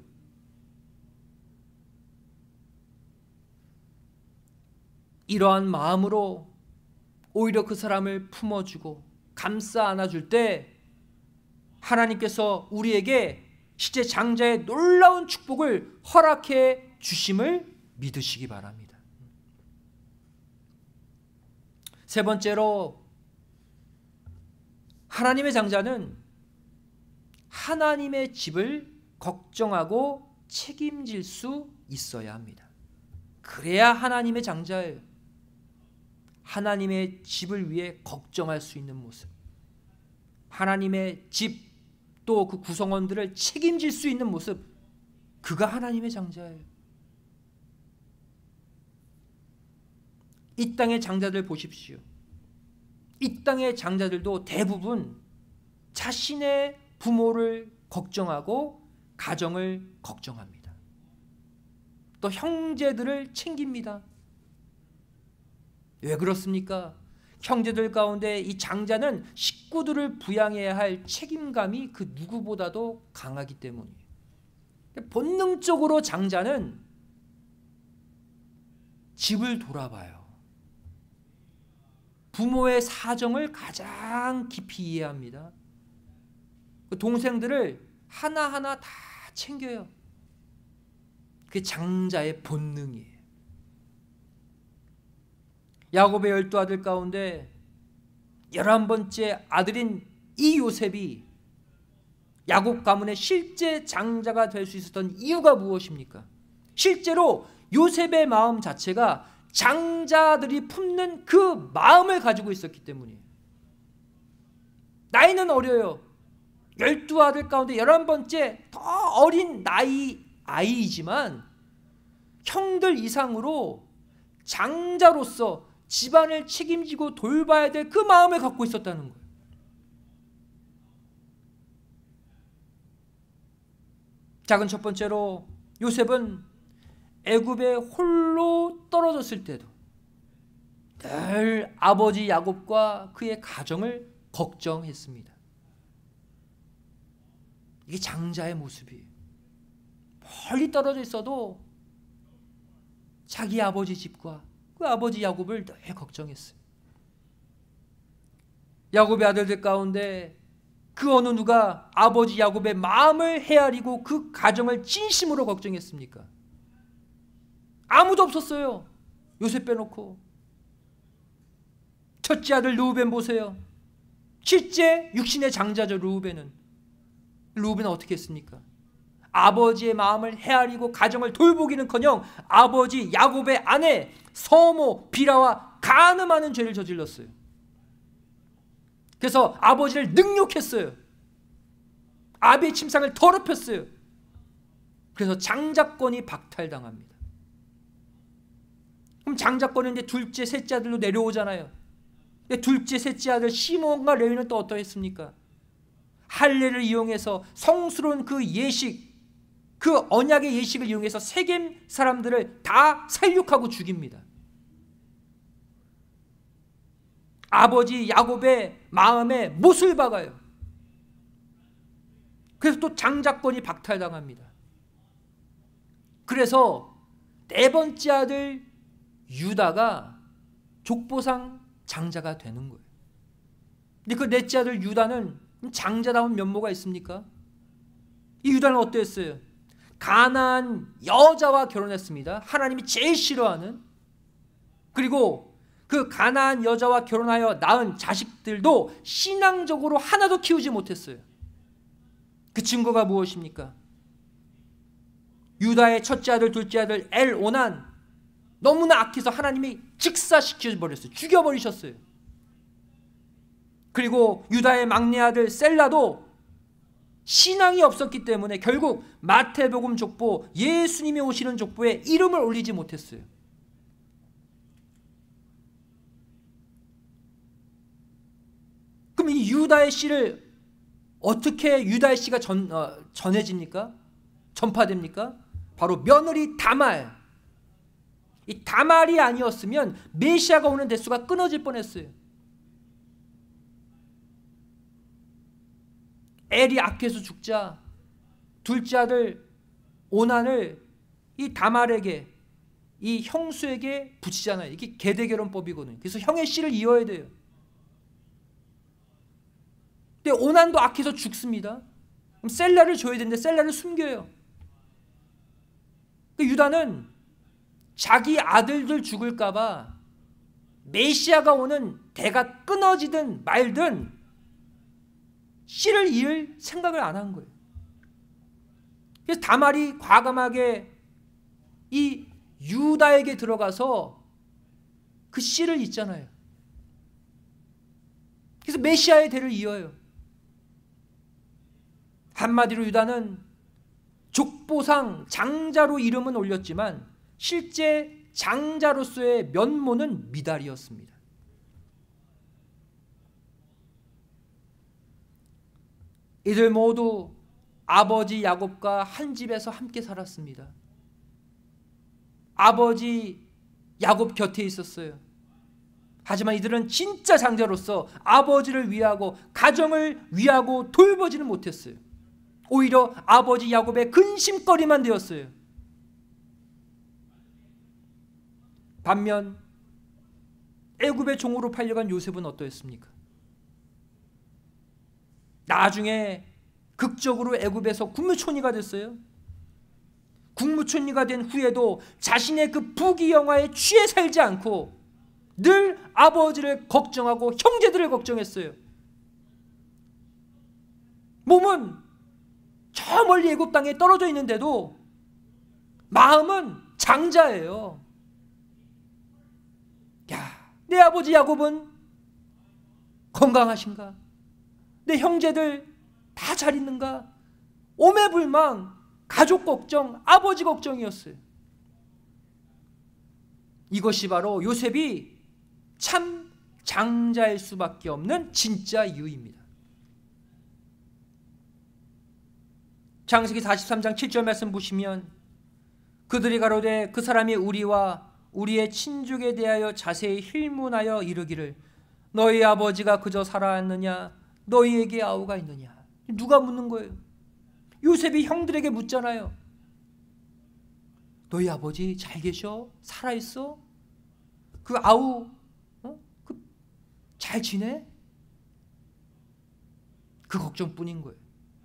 이러한 마음으로 오히려 그 사람을 품어주고 감싸 안아줄 때 하나님께서 우리에게 실제 장자의 놀라운 축복을 허락해 주심을 믿으시기 바랍니다. 세 번째로, 하나님의 장자는 하나님의 집을 걱정하고 책임질 수 있어야 합니다. 그래야 하나님의 장자예요. 하나님의 집을 위해 걱정할 수 있는 모습, 하나님의 집 또 그 구성원들을 책임질 수 있는 모습, 그가 하나님의 장자예요. 이 땅의 장자들 보십시오. 이 땅의 장자들도 대부분 자신의 부모를 걱정하고 가정을 걱정합니다. 또 형제들을 챙깁니다. 왜 그렇습니까? 형제들 가운데 이 장자는 식구들을 부양해야 할 책임감이 그 누구보다도 강하기 때문이에요. 본능적으로 장자는 집을 돌아봐요. 부모의 사정을 가장 깊이 이해합니다. 동생들을 하나하나 다 챙겨요. 그게 장자의 본능이에요. 야곱의 12아들 가운데 11번째 아들인 이 요셉이 야곱 가문의 실제 장자가 될 수 있었던 이유가 무엇입니까? 실제로 요셉의 마음 자체가 장자들이 품는 그 마음을 가지고 있었기 때문이에요. 나이는 어려요. 12아들 가운데 11번째 더 어린 나이 아이이지만 형들 이상으로 장자로서 집안을 책임지고 돌봐야 될 그 마음을 갖고 있었다는 거예요. 작은 첫 번째로, 요셉은 애굽에 홀로 떨어졌을 때도 늘 아버지 야곱과 그의 가정을 걱정했습니다. 이게 장자의 모습이에요. 멀리 떨어져 있어도 자기 아버지 집과 그 아버지 야곱을 늘 걱정했어요. 야곱의 아들들 가운데 그 어느 누가 아버지 야곱의 마음을 헤아리고 그 가정을 진심으로 걱정했습니까? 아무도 없었어요. 요셉 빼놓고. 첫째 아들 르우벤 보세요. 실제 육신의 장자죠. 르우벤은 어떻게 했습니까? 아버지의 마음을 헤아리고 가정을 돌보기는커녕 아버지 야곱의 아내 서모 비라와 간음하는 죄를 저질렀어요. 그래서 아버지를 능욕했어요. 아비의 침상을 더럽혔어요. 그래서 장자권이 박탈당합니다. 그럼 장자권은 이제 둘째, 셋째 아들로 내려오잖아요. 둘째, 셋째 아들 시몬과 레위는 또 어떠했습니까? 할례를 이용해서 성스러운 그 예식, 그 언약의 예식을 이용해서 세겜 사람들을 다 살육하고 죽입니다. 아버지 야곱의 마음에 못을 박아요. 그래서 또 장자권이 박탈당합니다. 그래서 네 번째 아들 유다가 족보상 장자가 되는 거예요. 근데 그 넷째 아들 유다는 장자다운 면모가 있습니까? 이 유다는 어땠어요? 가나안 여자와 결혼했습니다. 하나님이 제일 싫어하는. 그리고 그 가나안 여자와 결혼하여 낳은 자식들도 신앙적으로 하나도 키우지 못했어요. 그 증거가 무엇입니까? 유다의 첫째 아들, 둘째 아들 엘오난 너무나 악해서 하나님이 직사시켜버렸어요. 죽여버리셨어요. 그리고 유다의 막내 아들 셀라도 신앙이 없었기 때문에 결국 마태복음 족보, 예수님이 오시는 족보에 이름을 올리지 못했어요. 그럼 이 유다의 씨를 어떻게 유다의 씨가 전해집니까? 전파됩니까? 바로 며느리 다말. 이 다말이 아니었으면 메시아가 오는 대수가 끊어질 뻔했어요. 엘이 악해서 죽자 둘째 아들 오난을 이 다말에게, 이 형수에게 붙이잖아요. 이게 계대결혼법이거든요. 그래서 형의 씨를 이어야 돼요. 근데 오난도 악해서 죽습니다. 그럼 셀라를 줘야 되는데 셀라를 숨겨요. 유다는 자기 아들들 죽을까봐 메시아가 오는 대가 끊어지든 말든 씨를 이을 생각을 안 한 거예요. 그래서 다말이 과감하게 이 유다에게 들어가서 그 씨를 잇잖아요. 그래서 메시아의 대를 이어요. 한마디로 유다는 족보상 장자로 이름은 올렸지만 실제 장자로서의 면모는 미달이었습니다. 이들 모두 아버지 야곱과 한 집에서 함께 살았습니다. 아버지 야곱 곁에 있었어요. 하지만 이들은 진짜 장자로서 아버지를 위하고 가정을 위하고 돌보지는 못했어요. 오히려 아버지 야곱의 근심거리만 되었어요. 반면 애굽의 종으로 팔려간 요셉은 어떠했습니까? 나중에 극적으로 애굽에서 국무총리가 됐어요. 국무총리가 된 후에도 자신의 그 부귀영화에 취해 살지 않고 늘 아버지를 걱정하고 형제들을 걱정했어요. 몸은 저 멀리 애굽 땅에 떨어져 있는데도 마음은 장자예요. 야, 내 아버지 야곱은 건강하신가? 내 형제들 다 잘 있는가? 오매불망 가족 걱정, 아버지 걱정이었어요. 이것이 바로 요셉이 참 장자일 수밖에 없는 진짜 이유입니다. 창세기 43장 7절 말씀 보시면 그들이 가로되 그 사람이 우리와 우리의 친족에 대하여 자세히 힐문하여 이르기를 너희 아버지가 그저 살아왔느냐 너희에게 아우가 있느냐. 누가 묻는 거예요? 요셉이 형들에게 묻잖아요. 너희 아버지 잘 계셔? 살아있어? 그 아우 잘 지내? 그 걱정뿐인 거예요.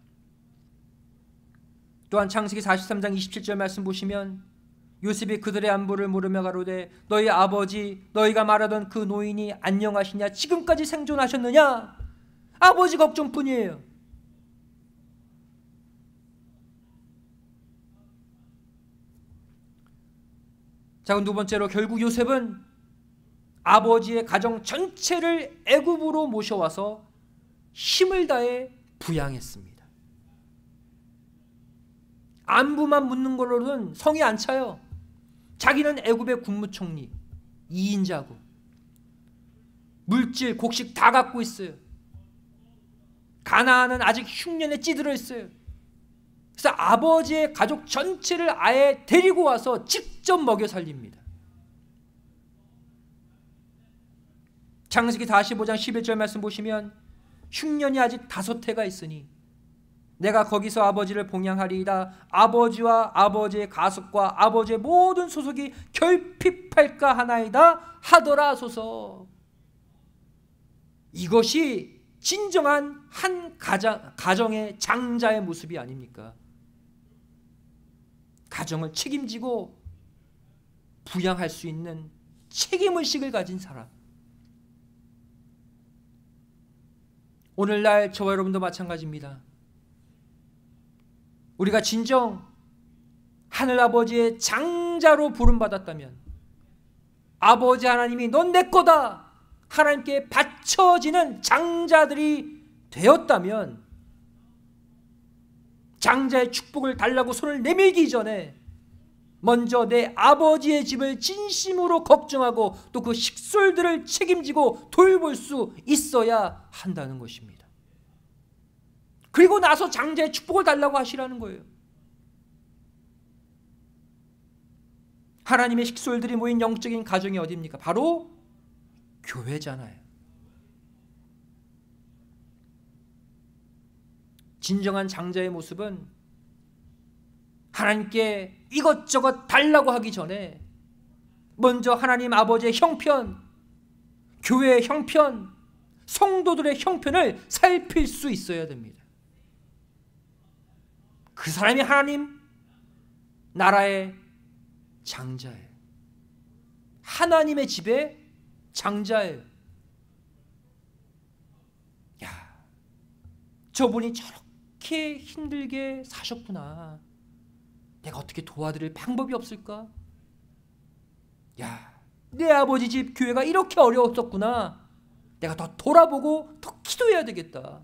또한 창세기 43장 27절 말씀 보시면 요셉이 그들의 안부를 물으며 가로되 너희 아버지 너희가 말하던 그 노인이 안녕하시냐? 지금까지 생존하셨느냐? 아버지 걱정뿐이에요. 자, 그럼 두 번째로 결국 요셉은 아버지의 가정 전체를 애굽으로 모셔와서 힘을 다해 부양했습니다. 안부만 묻는 걸로는 성이 안 차요. 자기는 애굽의 국무총리, 2인자고 물질, 곡식 다 갖고 있어요. 가나안은 아직 흉년에 찌들어 있어요. 그래서 아버지의 가족 전체를 아예 데리고 와서 직접 먹여 살립니다. 창세기 45장 11절 말씀 보시면 흉년이 아직 5해가 있으니 내가 거기서 아버지를 봉양하리이다. 아버지와 아버지의 가속과 아버지의 모든 소속이 결핍할까 하나이다 하더라 하소서. 이것이 진정한 한 가정의 장자의 모습이 아닙니까? 가정을 책임지고 부양할 수 있는 책임의식을 가진 사람. 오늘날 저와 여러분도 마찬가지입니다. 우리가 진정 하늘아버지의 장자로 부름받았다면, 아버지 하나님이 넌 내 거다 하나님께 바쳐지는 장자들이 되었다면, 장자의 축복을 달라고 손을 내밀기 전에 먼저 내 아버지의 집을 진심으로 걱정하고 또 그 식솔들을 책임지고 돌볼 수 있어야 한다는 것입니다. 그리고 나서 장자의 축복을 달라고 하시라는 거예요. 하나님의 식솔들이 모인 영적인 가정이 어디입니까? 바로 교회잖아요. 진정한 장자의 모습은 하나님께 이것저것 달라고 하기 전에 먼저 하나님 아버지의 형편, 교회의 형편, 성도들의 형편을 살필 수 있어야 됩니다. 그 사람이 하나님 나라의 장자예요. 하나님의 집의 장자예요. 야, 저분이 저렇게 힘들게 사셨구나. 내가 어떻게 도와드릴 방법이 없을까? 야, 내 아버지 집 교회가 이렇게 어려웠었구나. 내가 더 돌아보고 더 기도해야 되겠다.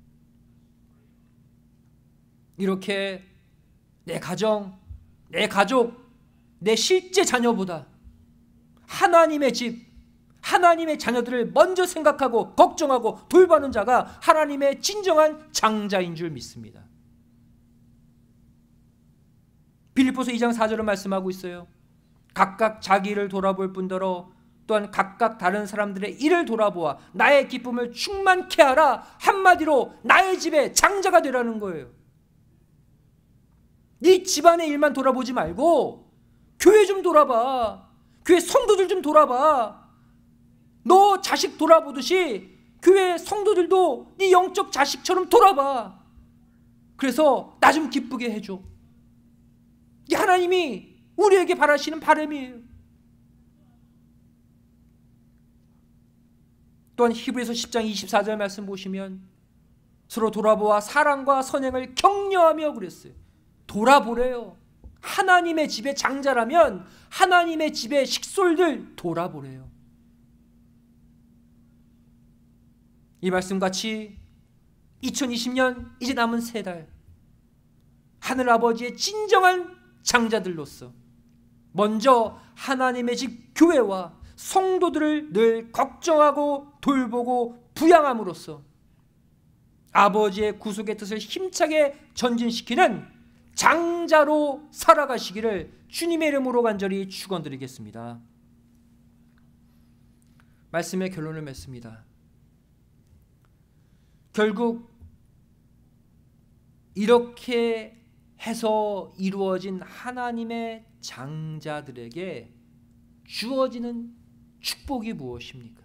이렇게 내 가정, 내 가족, 내 실제 자녀보다 하나님의 집, 하나님의 자녀들을 먼저 생각하고 걱정하고 돌보는 자가 하나님의 진정한 장자인 줄 믿습니다. 빌립보서 2장 4절을 말씀하고 있어요. 각각 자기 일을 돌아볼 뿐더러 또한 각각 다른 사람들의 일을 돌아보아 나의 기쁨을 충만케 하라. 한마디로 나의 집의 장자가 되라는 거예요. 네 집안의 일만 돌아보지 말고 교회 좀 돌아봐. 교회 성도들 좀 돌아봐. 너 자식 돌아보듯이 교회 성도들도 네 영적 자식처럼 돌아봐. 그래서 나 좀 기쁘게 해줘. 이게 하나님이 우리에게 바라시는 바람이에요. 또한 히브리서 10장 24절 말씀 보시면 서로 돌아보아 사랑과 선행을 격려하며 그랬어요. 돌아보래요. 하나님의 집의 장자라면 하나님의 집의 식솔들 돌아보래요. 이 말씀같이 2020년 이제 남은 3달 하늘아버지의 진정한 장자들로서 먼저 하나님의 집 교회와 성도들을 늘 걱정하고 돌보고 부양함으로써 아버지의 구속의 뜻을 힘차게 전진시키는 장자로 살아가시기를 주님의 이름으로 간절히 축원드리겠습니다. 말씀의 결론을 맺습니다. 결국 이렇게 해서 이루어진 하나님의 장자들에게 주어지는 축복이 무엇입니까?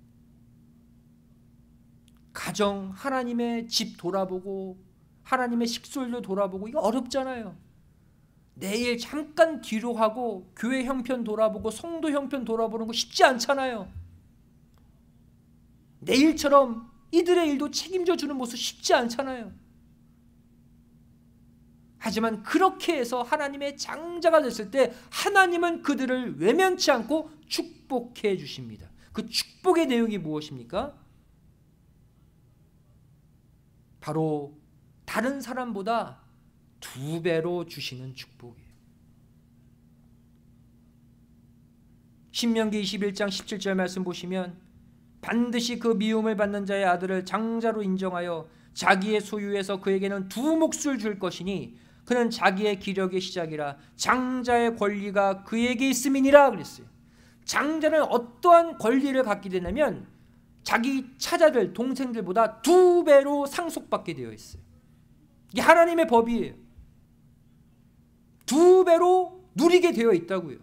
가정, 하나님의 집 돌아보고 하나님의 식솔도 돌아보고 이거 어렵잖아요. 내일 잠깐 뒤로 하고 교회 형편 돌아보고 성도 형편 돌아보는 거 쉽지 않잖아요. 내일처럼 이들의 일도 책임져 주는 모습 쉽지 않잖아요. 하지만 그렇게 해서 하나님의 장자가 됐을 때 하나님은 그들을 외면치 않고 축복해 주십니다. 그 축복의 내용이 무엇입니까? 바로 다른 사람보다 2배로 주시는 축복이에요. 신명기 21장 17절 말씀 보시면 반드시 그 미움을 받는 자의 아들을 장자로 인정하여 자기의 소유에서 그에게는 2 몫을 줄 것이니 그는 자기의 기력의 시작이라 장자의 권리가 그에게 있음이니라 그랬어요. 장자는 어떠한 권리를 갖게 되냐면 자기 차자들, 동생들보다 2배로 상속받게 되어 있어요. 이게 하나님의 법이에요. 2배로 누리게 되어 있다고요.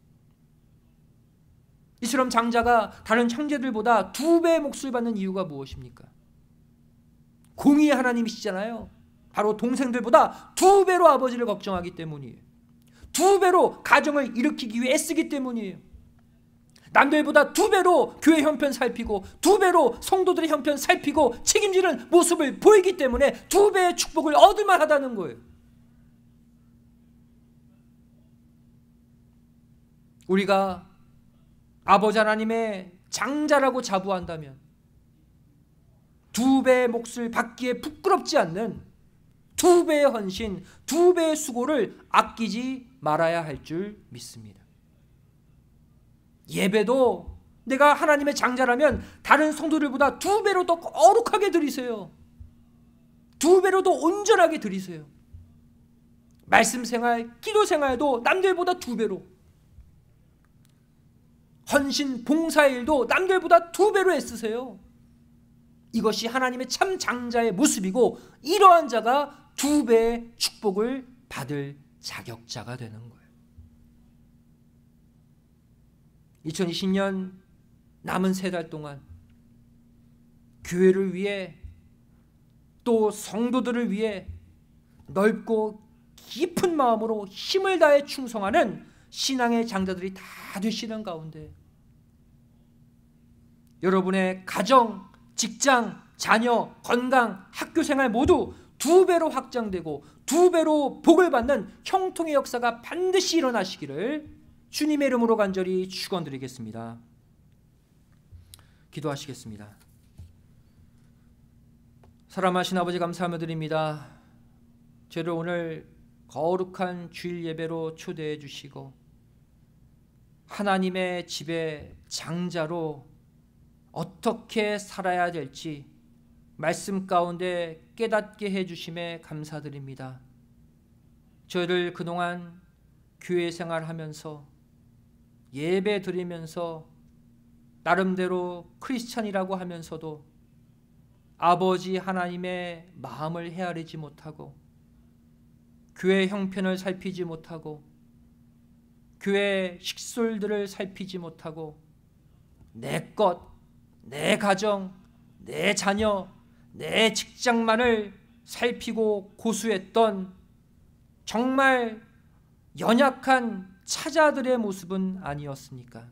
이처럼 장자가 다른 형제들보다 2배의 몫을 받는 이유가 무엇입니까? 공의의 하나님이시잖아요. 바로 동생들보다 2배로 아버지를 걱정하기 때문이에요. 2배로 가정을 일으키기 위해 애쓰기 때문이에요. 남들보다 2배로 교회 형편 살피고 2배로 성도들의 형편 살피고 책임지는 모습을 보이기 때문에 2배의 축복을 얻을 만하다는 거예요. 우리가 아버지 하나님의 장자라고 자부한다면 2배의 몫을 받기에 부끄럽지 않는 2배의 헌신, 2배의 수고를 아끼지 말아야 할 줄 믿습니다. 예배도 내가 하나님의 장자라면 다른 성도들보다 2배로 더 거룩하게 드리세요. 2배로 더 온전하게 드리세요. 말씀 생활, 기도 생활도 남들보다 2배로, 헌신, 봉사일도 남들보다 2배로 애쓰세요. 이것이 하나님의 참 장자의 모습이고 이러한 자가 2배의 축복을 받을 자격자가 되는 거예요. 2020년 남은 3달 동안 교회를 위해 또 성도들을 위해 넓고 깊은 마음으로 힘을 다해 충성하는 신앙의 장자들이 다 되시는 가운데 여러분의 가정, 직장, 자녀, 건강, 학교생활 모두 2배로 확장되고 2배로 복을 받는 형통의 역사가 반드시 일어나시기를 주님의 이름으로 간절히 축원드리겠습니다. 기도하시겠습니다. 사랑하신 아버지 감사하며 드립니다. 저를 오늘 거룩한 주일 예배로 초대해 주시고 하나님의 집의 장자로 어떻게 살아야 될지 말씀 가운데 깨닫게 해주심에 감사드립니다. 저희를 그동안 교회 생활하면서 예배 드리면서 나름대로 크리스찬이라고 하면서도 아버지 하나님의 마음을 헤아리지 못하고 교회 형편을 살피지 못하고 교회 식솔들을 살피지 못하고 내 것, 내 가정, 내 자녀, 내 직장만을 살피고 고수했던 정말 연약한 차자들의 모습은 아니었습니까?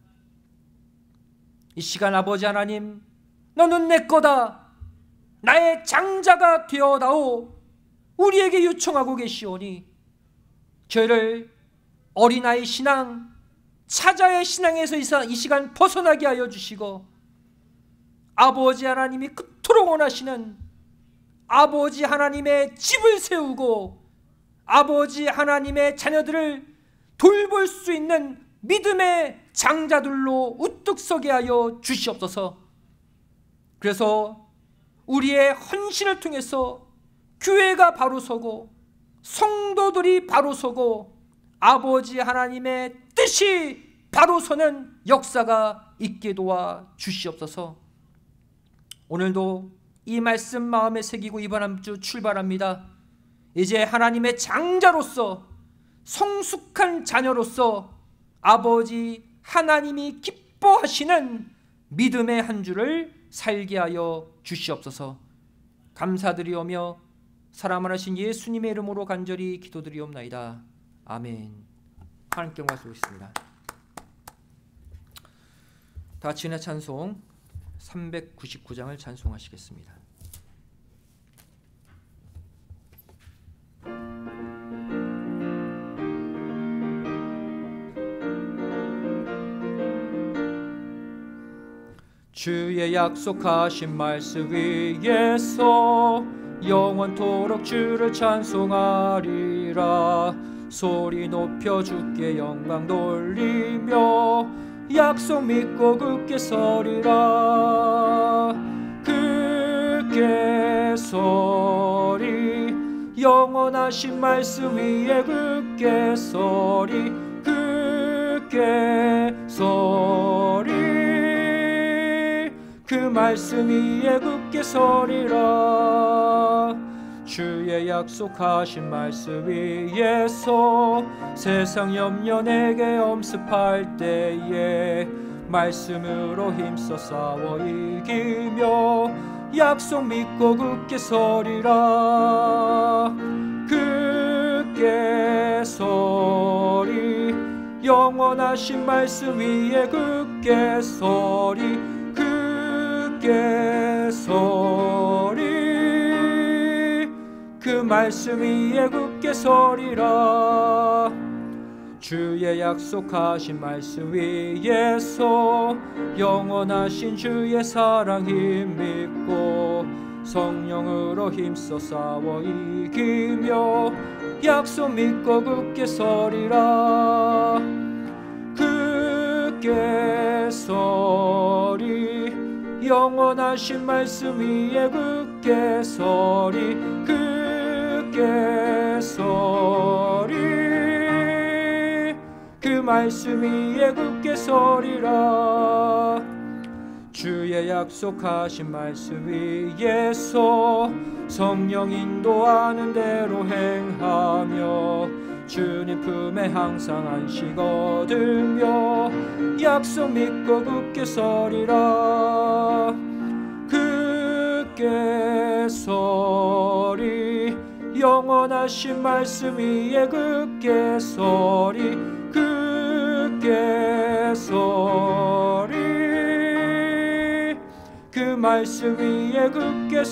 이 시간 아버지 하나님, 너는 내 거다, 나의 장자가 되어다오 우리에게 요청하고 계시오니 저희를 어린아이 신앙, 차자의 신앙에서 이 시간 벗어나게 하여 주시고 아버지 하나님이 그토록 원하시는 아버지 하나님의 집을 세우고 아버지 하나님의 자녀들을 돌볼 수 있는 믿음의 장자들로 우뚝 서게 하여 주시옵소서. 그래서 우리의 헌신을 통해서 교회가 바로 서고 성도들이 바로 서고 아버지 하나님의 뜻이 바로 서는 역사가 있게 도와 주시옵소서. 오늘도 이 말씀 마음에 새기고 이번 한 주 출발합니다. 이제 하나님의 장자로서 성숙한 자녀로서 아버지 하나님이 기뻐하시는 믿음의 한 주를 살게 하여 주시옵소서. 감사드리오며 사랑을 하신 예수님의 이름으로 간절히 기도드리옵나이다. 아멘. 하나님께 말씀드리겠습니다. 다 같이 은혜 찬송 399장을 찬송하시겠습니다. 주의 약속하신 말씀 위에서 영원토록 주를 찬송하리라. 소리 높여 주께 영광 돌리며 약속 믿고 굳게 서리라. 굳게 서리 영원하신 말씀 위에 굳게 서리. 굳게 서리 그 말씀 위에 굳게 서리라. 주의 약속하신 말씀 위에서 세상 염려 내게 엄습할 때에 말씀으로 힘써 싸워 이기며 약속 믿고 굳게 서리라. 굳게 서리 영원하신 말씀 위에 굳게 서리. 굳게 서리 그 말씀 위에 굳게 서리라. 주의 약속하신 말씀 위에서 영원하신 주의 사랑 힘입고 성령으로 힘써 싸워 이기며 약속 믿고 굳게 서리라. 굳게 서리 영원하신 말씀 위에 굳게 서리. 굳게 서리 그 말씀 위에 굳게 서리라. 주의 약속하신 말씀 위에서 성령 인도하는 대로 행하며 주님 품에 항상 안식 얻으며 약속 믿고 굳게 서리라. 굳게 서리 영원하신 말씀 위에 굳게 서리. 굳게 서리 그 말씀 위에 굳게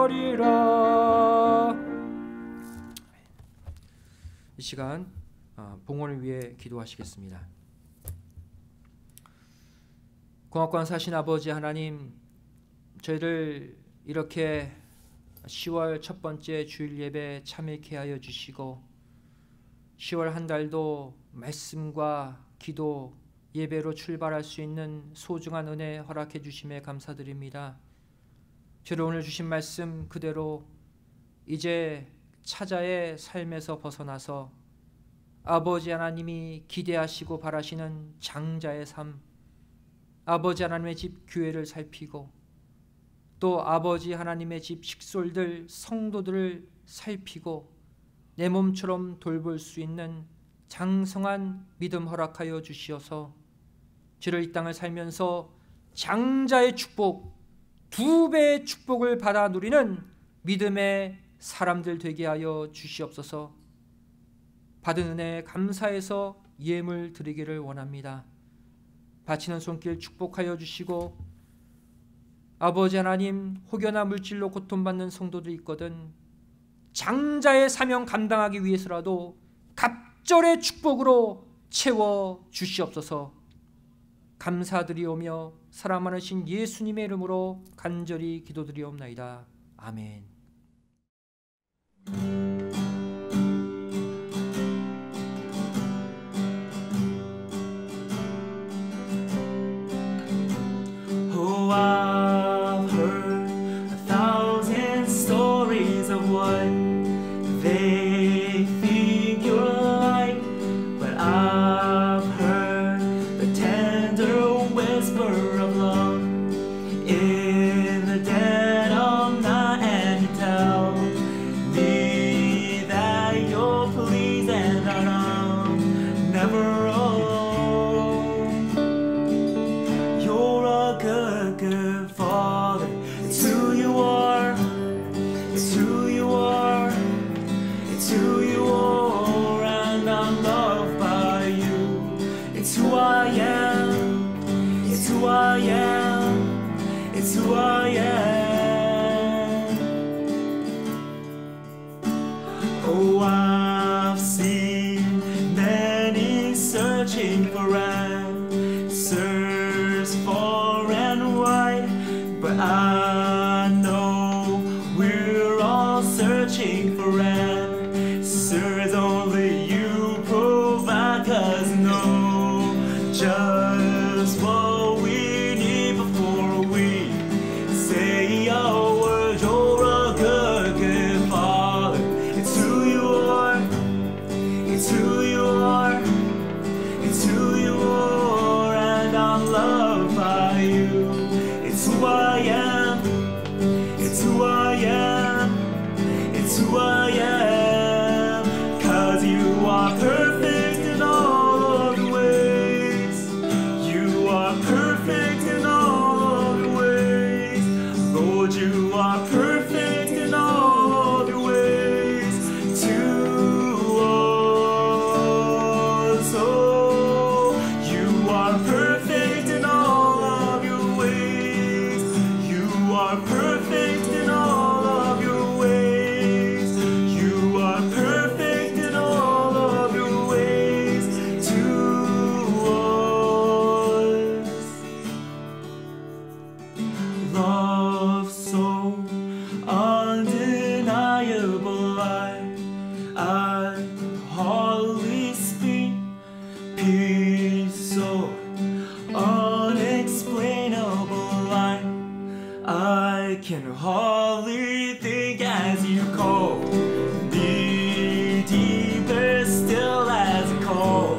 서리라. 이 시간 봉헌을 위해 기도하시겠습니다. 공화권 사신 아버지 하나님, 저희를 이렇게 10월 첫 번째 주일 예배 참여케 하여 주시고 10월 한 달도 말씀과 기도 예배로 출발할 수 있는 소중한 은혜 허락해 주심에 감사드립니다. 저를 오늘 주신 말씀 그대로 이제 차자의 삶에서 벗어나서 아버지 하나님이 기대하시고 바라시는 장자의 삶, 아버지 하나님의 집 교회를 살피고 또 아버지 하나님의 집 식솔들 성도들을 살피고 내 몸처럼 돌볼 수 있는 장성한 믿음 허락하여 주시어서 저를 이 땅을 살면서 장자의 축복, 2배의 축복을 받아 누리는 믿음의 사람들 되게 하여 주시옵소서. 받은 은혜에 감사해서 예물 드리기를 원합니다. 바치는 손길 축복하여 주시고 아버지 하나님, 혹여나 물질로 고통받는 성도들이 있거든 장자의 사명 감당하기 위해서라도 갑절의 축복으로 채워 주시옵소서. 감사드리오며 사랑 많으신 예수님의 이름으로 간절히 기도드리옵나이다. 아멘. Oh, I've heard 1,000 stories of what they think you're like, but I've heard the tender whisper of love in the dead of night, and you tell me know just what we need before we say a word. You're a good, good Father. It's who you are. It's who you are. It's who you are, and I'm loved by you. It's who I am. It's who I am. It's who I am. 'Cause you are perfect in all of your ways. You are perfect in all of your ways. Lord, you are perfect in all of your ways to us. Oh, you are perfect in all of your ways. You are perfect in all of your ways. You are perfect in all of your ways to us. Love so undeniable, I hardly speak. Peace so unexplainable, I can hardly think as you call me deeper still, as you call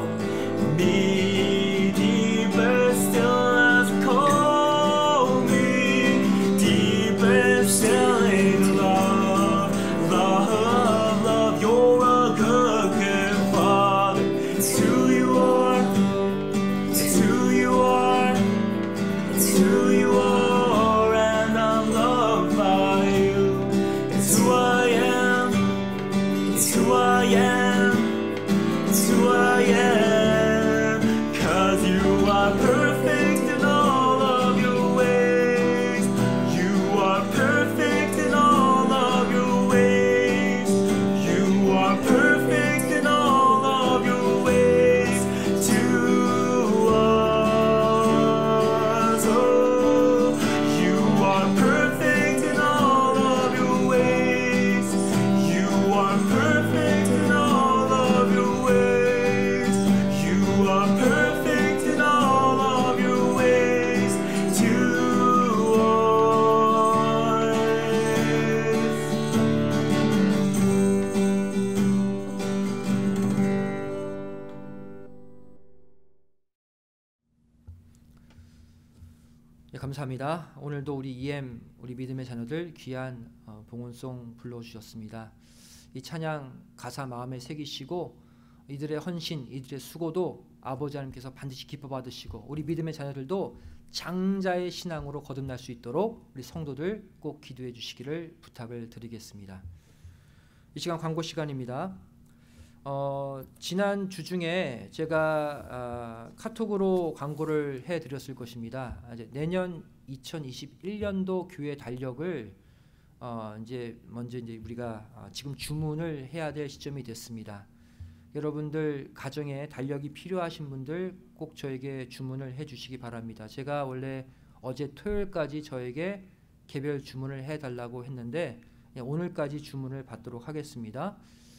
me deeper still, as you call me deeper still in love, love, love. You're a good, good Father. It's who you are. It's who you are. It's who you are, and I'm loved by you. It's who I am. It's who I am. It's who I am. 'Cause you are perfect in all of your ways. You are perfect in all of your ways. You are perfect in all of your ways to us. Oh, you are perfect in all of your ways. You are perfect in all of your ways. You are perfect in all of your ways to us. 예, 감사합니다. 오늘도 우리 EM, 우리 믿음의 자녀들 귀한 봉헌송 불러주셨습니다. 이 찬양 가사 마음에 새기시고 이들의 헌신, 이들의 수고도 아버지 하나님께서 반드시 기뻐 받으시고 우리 믿음의 자녀들도 장자의 신앙으로 거듭날 수 있도록 우리 성도들 꼭 기도해 주시기를 부탁을 드리겠습니다. 이 시간 광고 시간입니다. 지난 주 중에 제가 카톡으로 광고를 해드렸을 것입니다. 이제 내년 2021년도 교회 달력을 이제 먼저 우리가 지금 주문을 해야 될 시점이 됐습니다. 여러분들 가정에 달력이 필요하신 분들 꼭 저에게 주문을 해주시기 바랍니다. 제가 원래 어제 토요일까지 저에게 개별 주문을 해달라고 했는데 오늘까지 주문을 받도록 하겠습니다.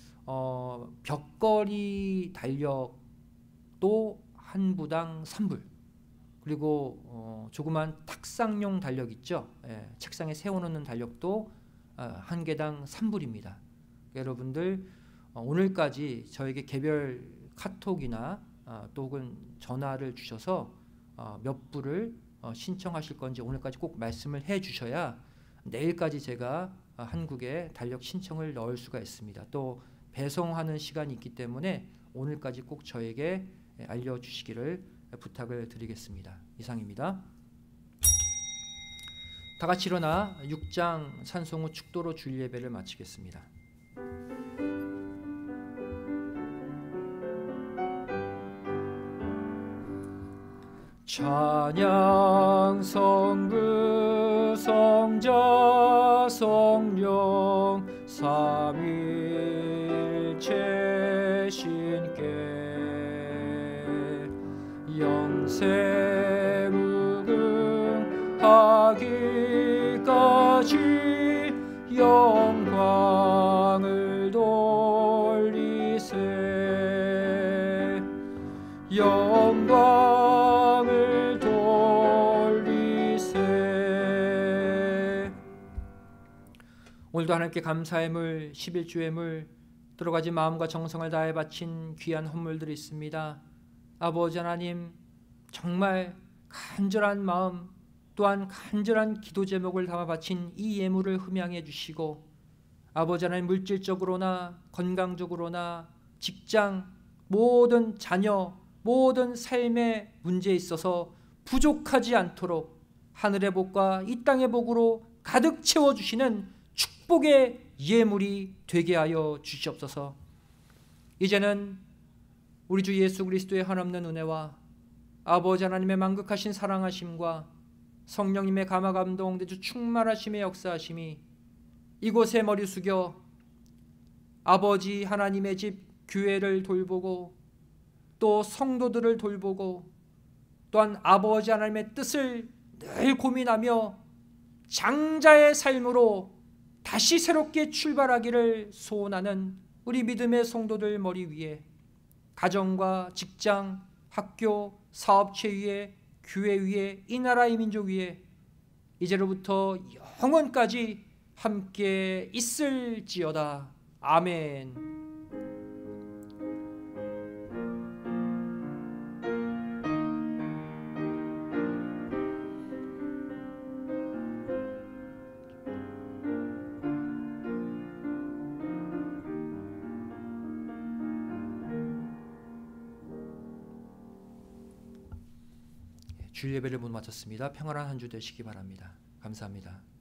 벽걸이 달력도 한 부당 3불, 그리고 조그만 탁상용 달력 있죠. 책상에 세워놓는 달력도 한 개당 3불입니다. 여러분들 오늘까지 저에게 개별 카톡이나 또 혹은 전화를 주셔서 몇 불을 신청하실 건지 오늘까지 꼭 말씀을 해 주셔야 내일까지 제가 한국에 달력 신청을 넣을 수가 있습니다. 또 배송하는 시간이 있기 때문에 오늘까지 꼭 저에게 알려주시기를 부탁을 드리겠습니다. 이상입니다. 다 같이 일어나 6장 찬송 후 축도로 주일 예배를 마치겠습니다. 찬양 성부 성자 성령 삼위일체 신께 영세 무궁하기까지 영광을 돌리세 영광을 돌리세. 오늘도 하나님께 감사의 물, 11주의 물, 여러가지 마음과 정성을 다해 바친 귀한 헌물들이 있습니다. 아버지 하나님, 정말 간절한 마음 또한 간절한 기도 제목을 담아 바친 이 예물을 흠양해 주시고, 아버지 하나님, 물질적으로나 건강적으로나 직장, 모든 자녀, 모든 삶의 문제에 있어서 부족하지 않도록 하늘의 복과 이 땅의 복으로 가득 채워주시는 축복의 예물이 되게 하여 주시옵소서. 이제는 우리 주 예수 그리스도의 한없는 은혜와 아버지 하나님의 만극하신 사랑하심과 성령님의 감화 감동 대주 충만하심의 역사하심이 이곳에 머리 숙여 아버지 하나님의 집 교회를 돌보고 또 성도들을 돌보고 또한 아버지 하나님의 뜻을 늘 고민하며 장자의 삶으로 다시 새롭게 출발하기를 소원하는 우리 믿음의 성도들 머리 위에, 가정과 직장, 학교, 사업체 위에, 교회 위에, 이 나라 이 민족 위에 이제로부터 영원까지 함께 있을지어다. 아멘. 주일 예배를 모두 마쳤습니다. 평안한 한 주 되시기 바랍니다. 감사합니다.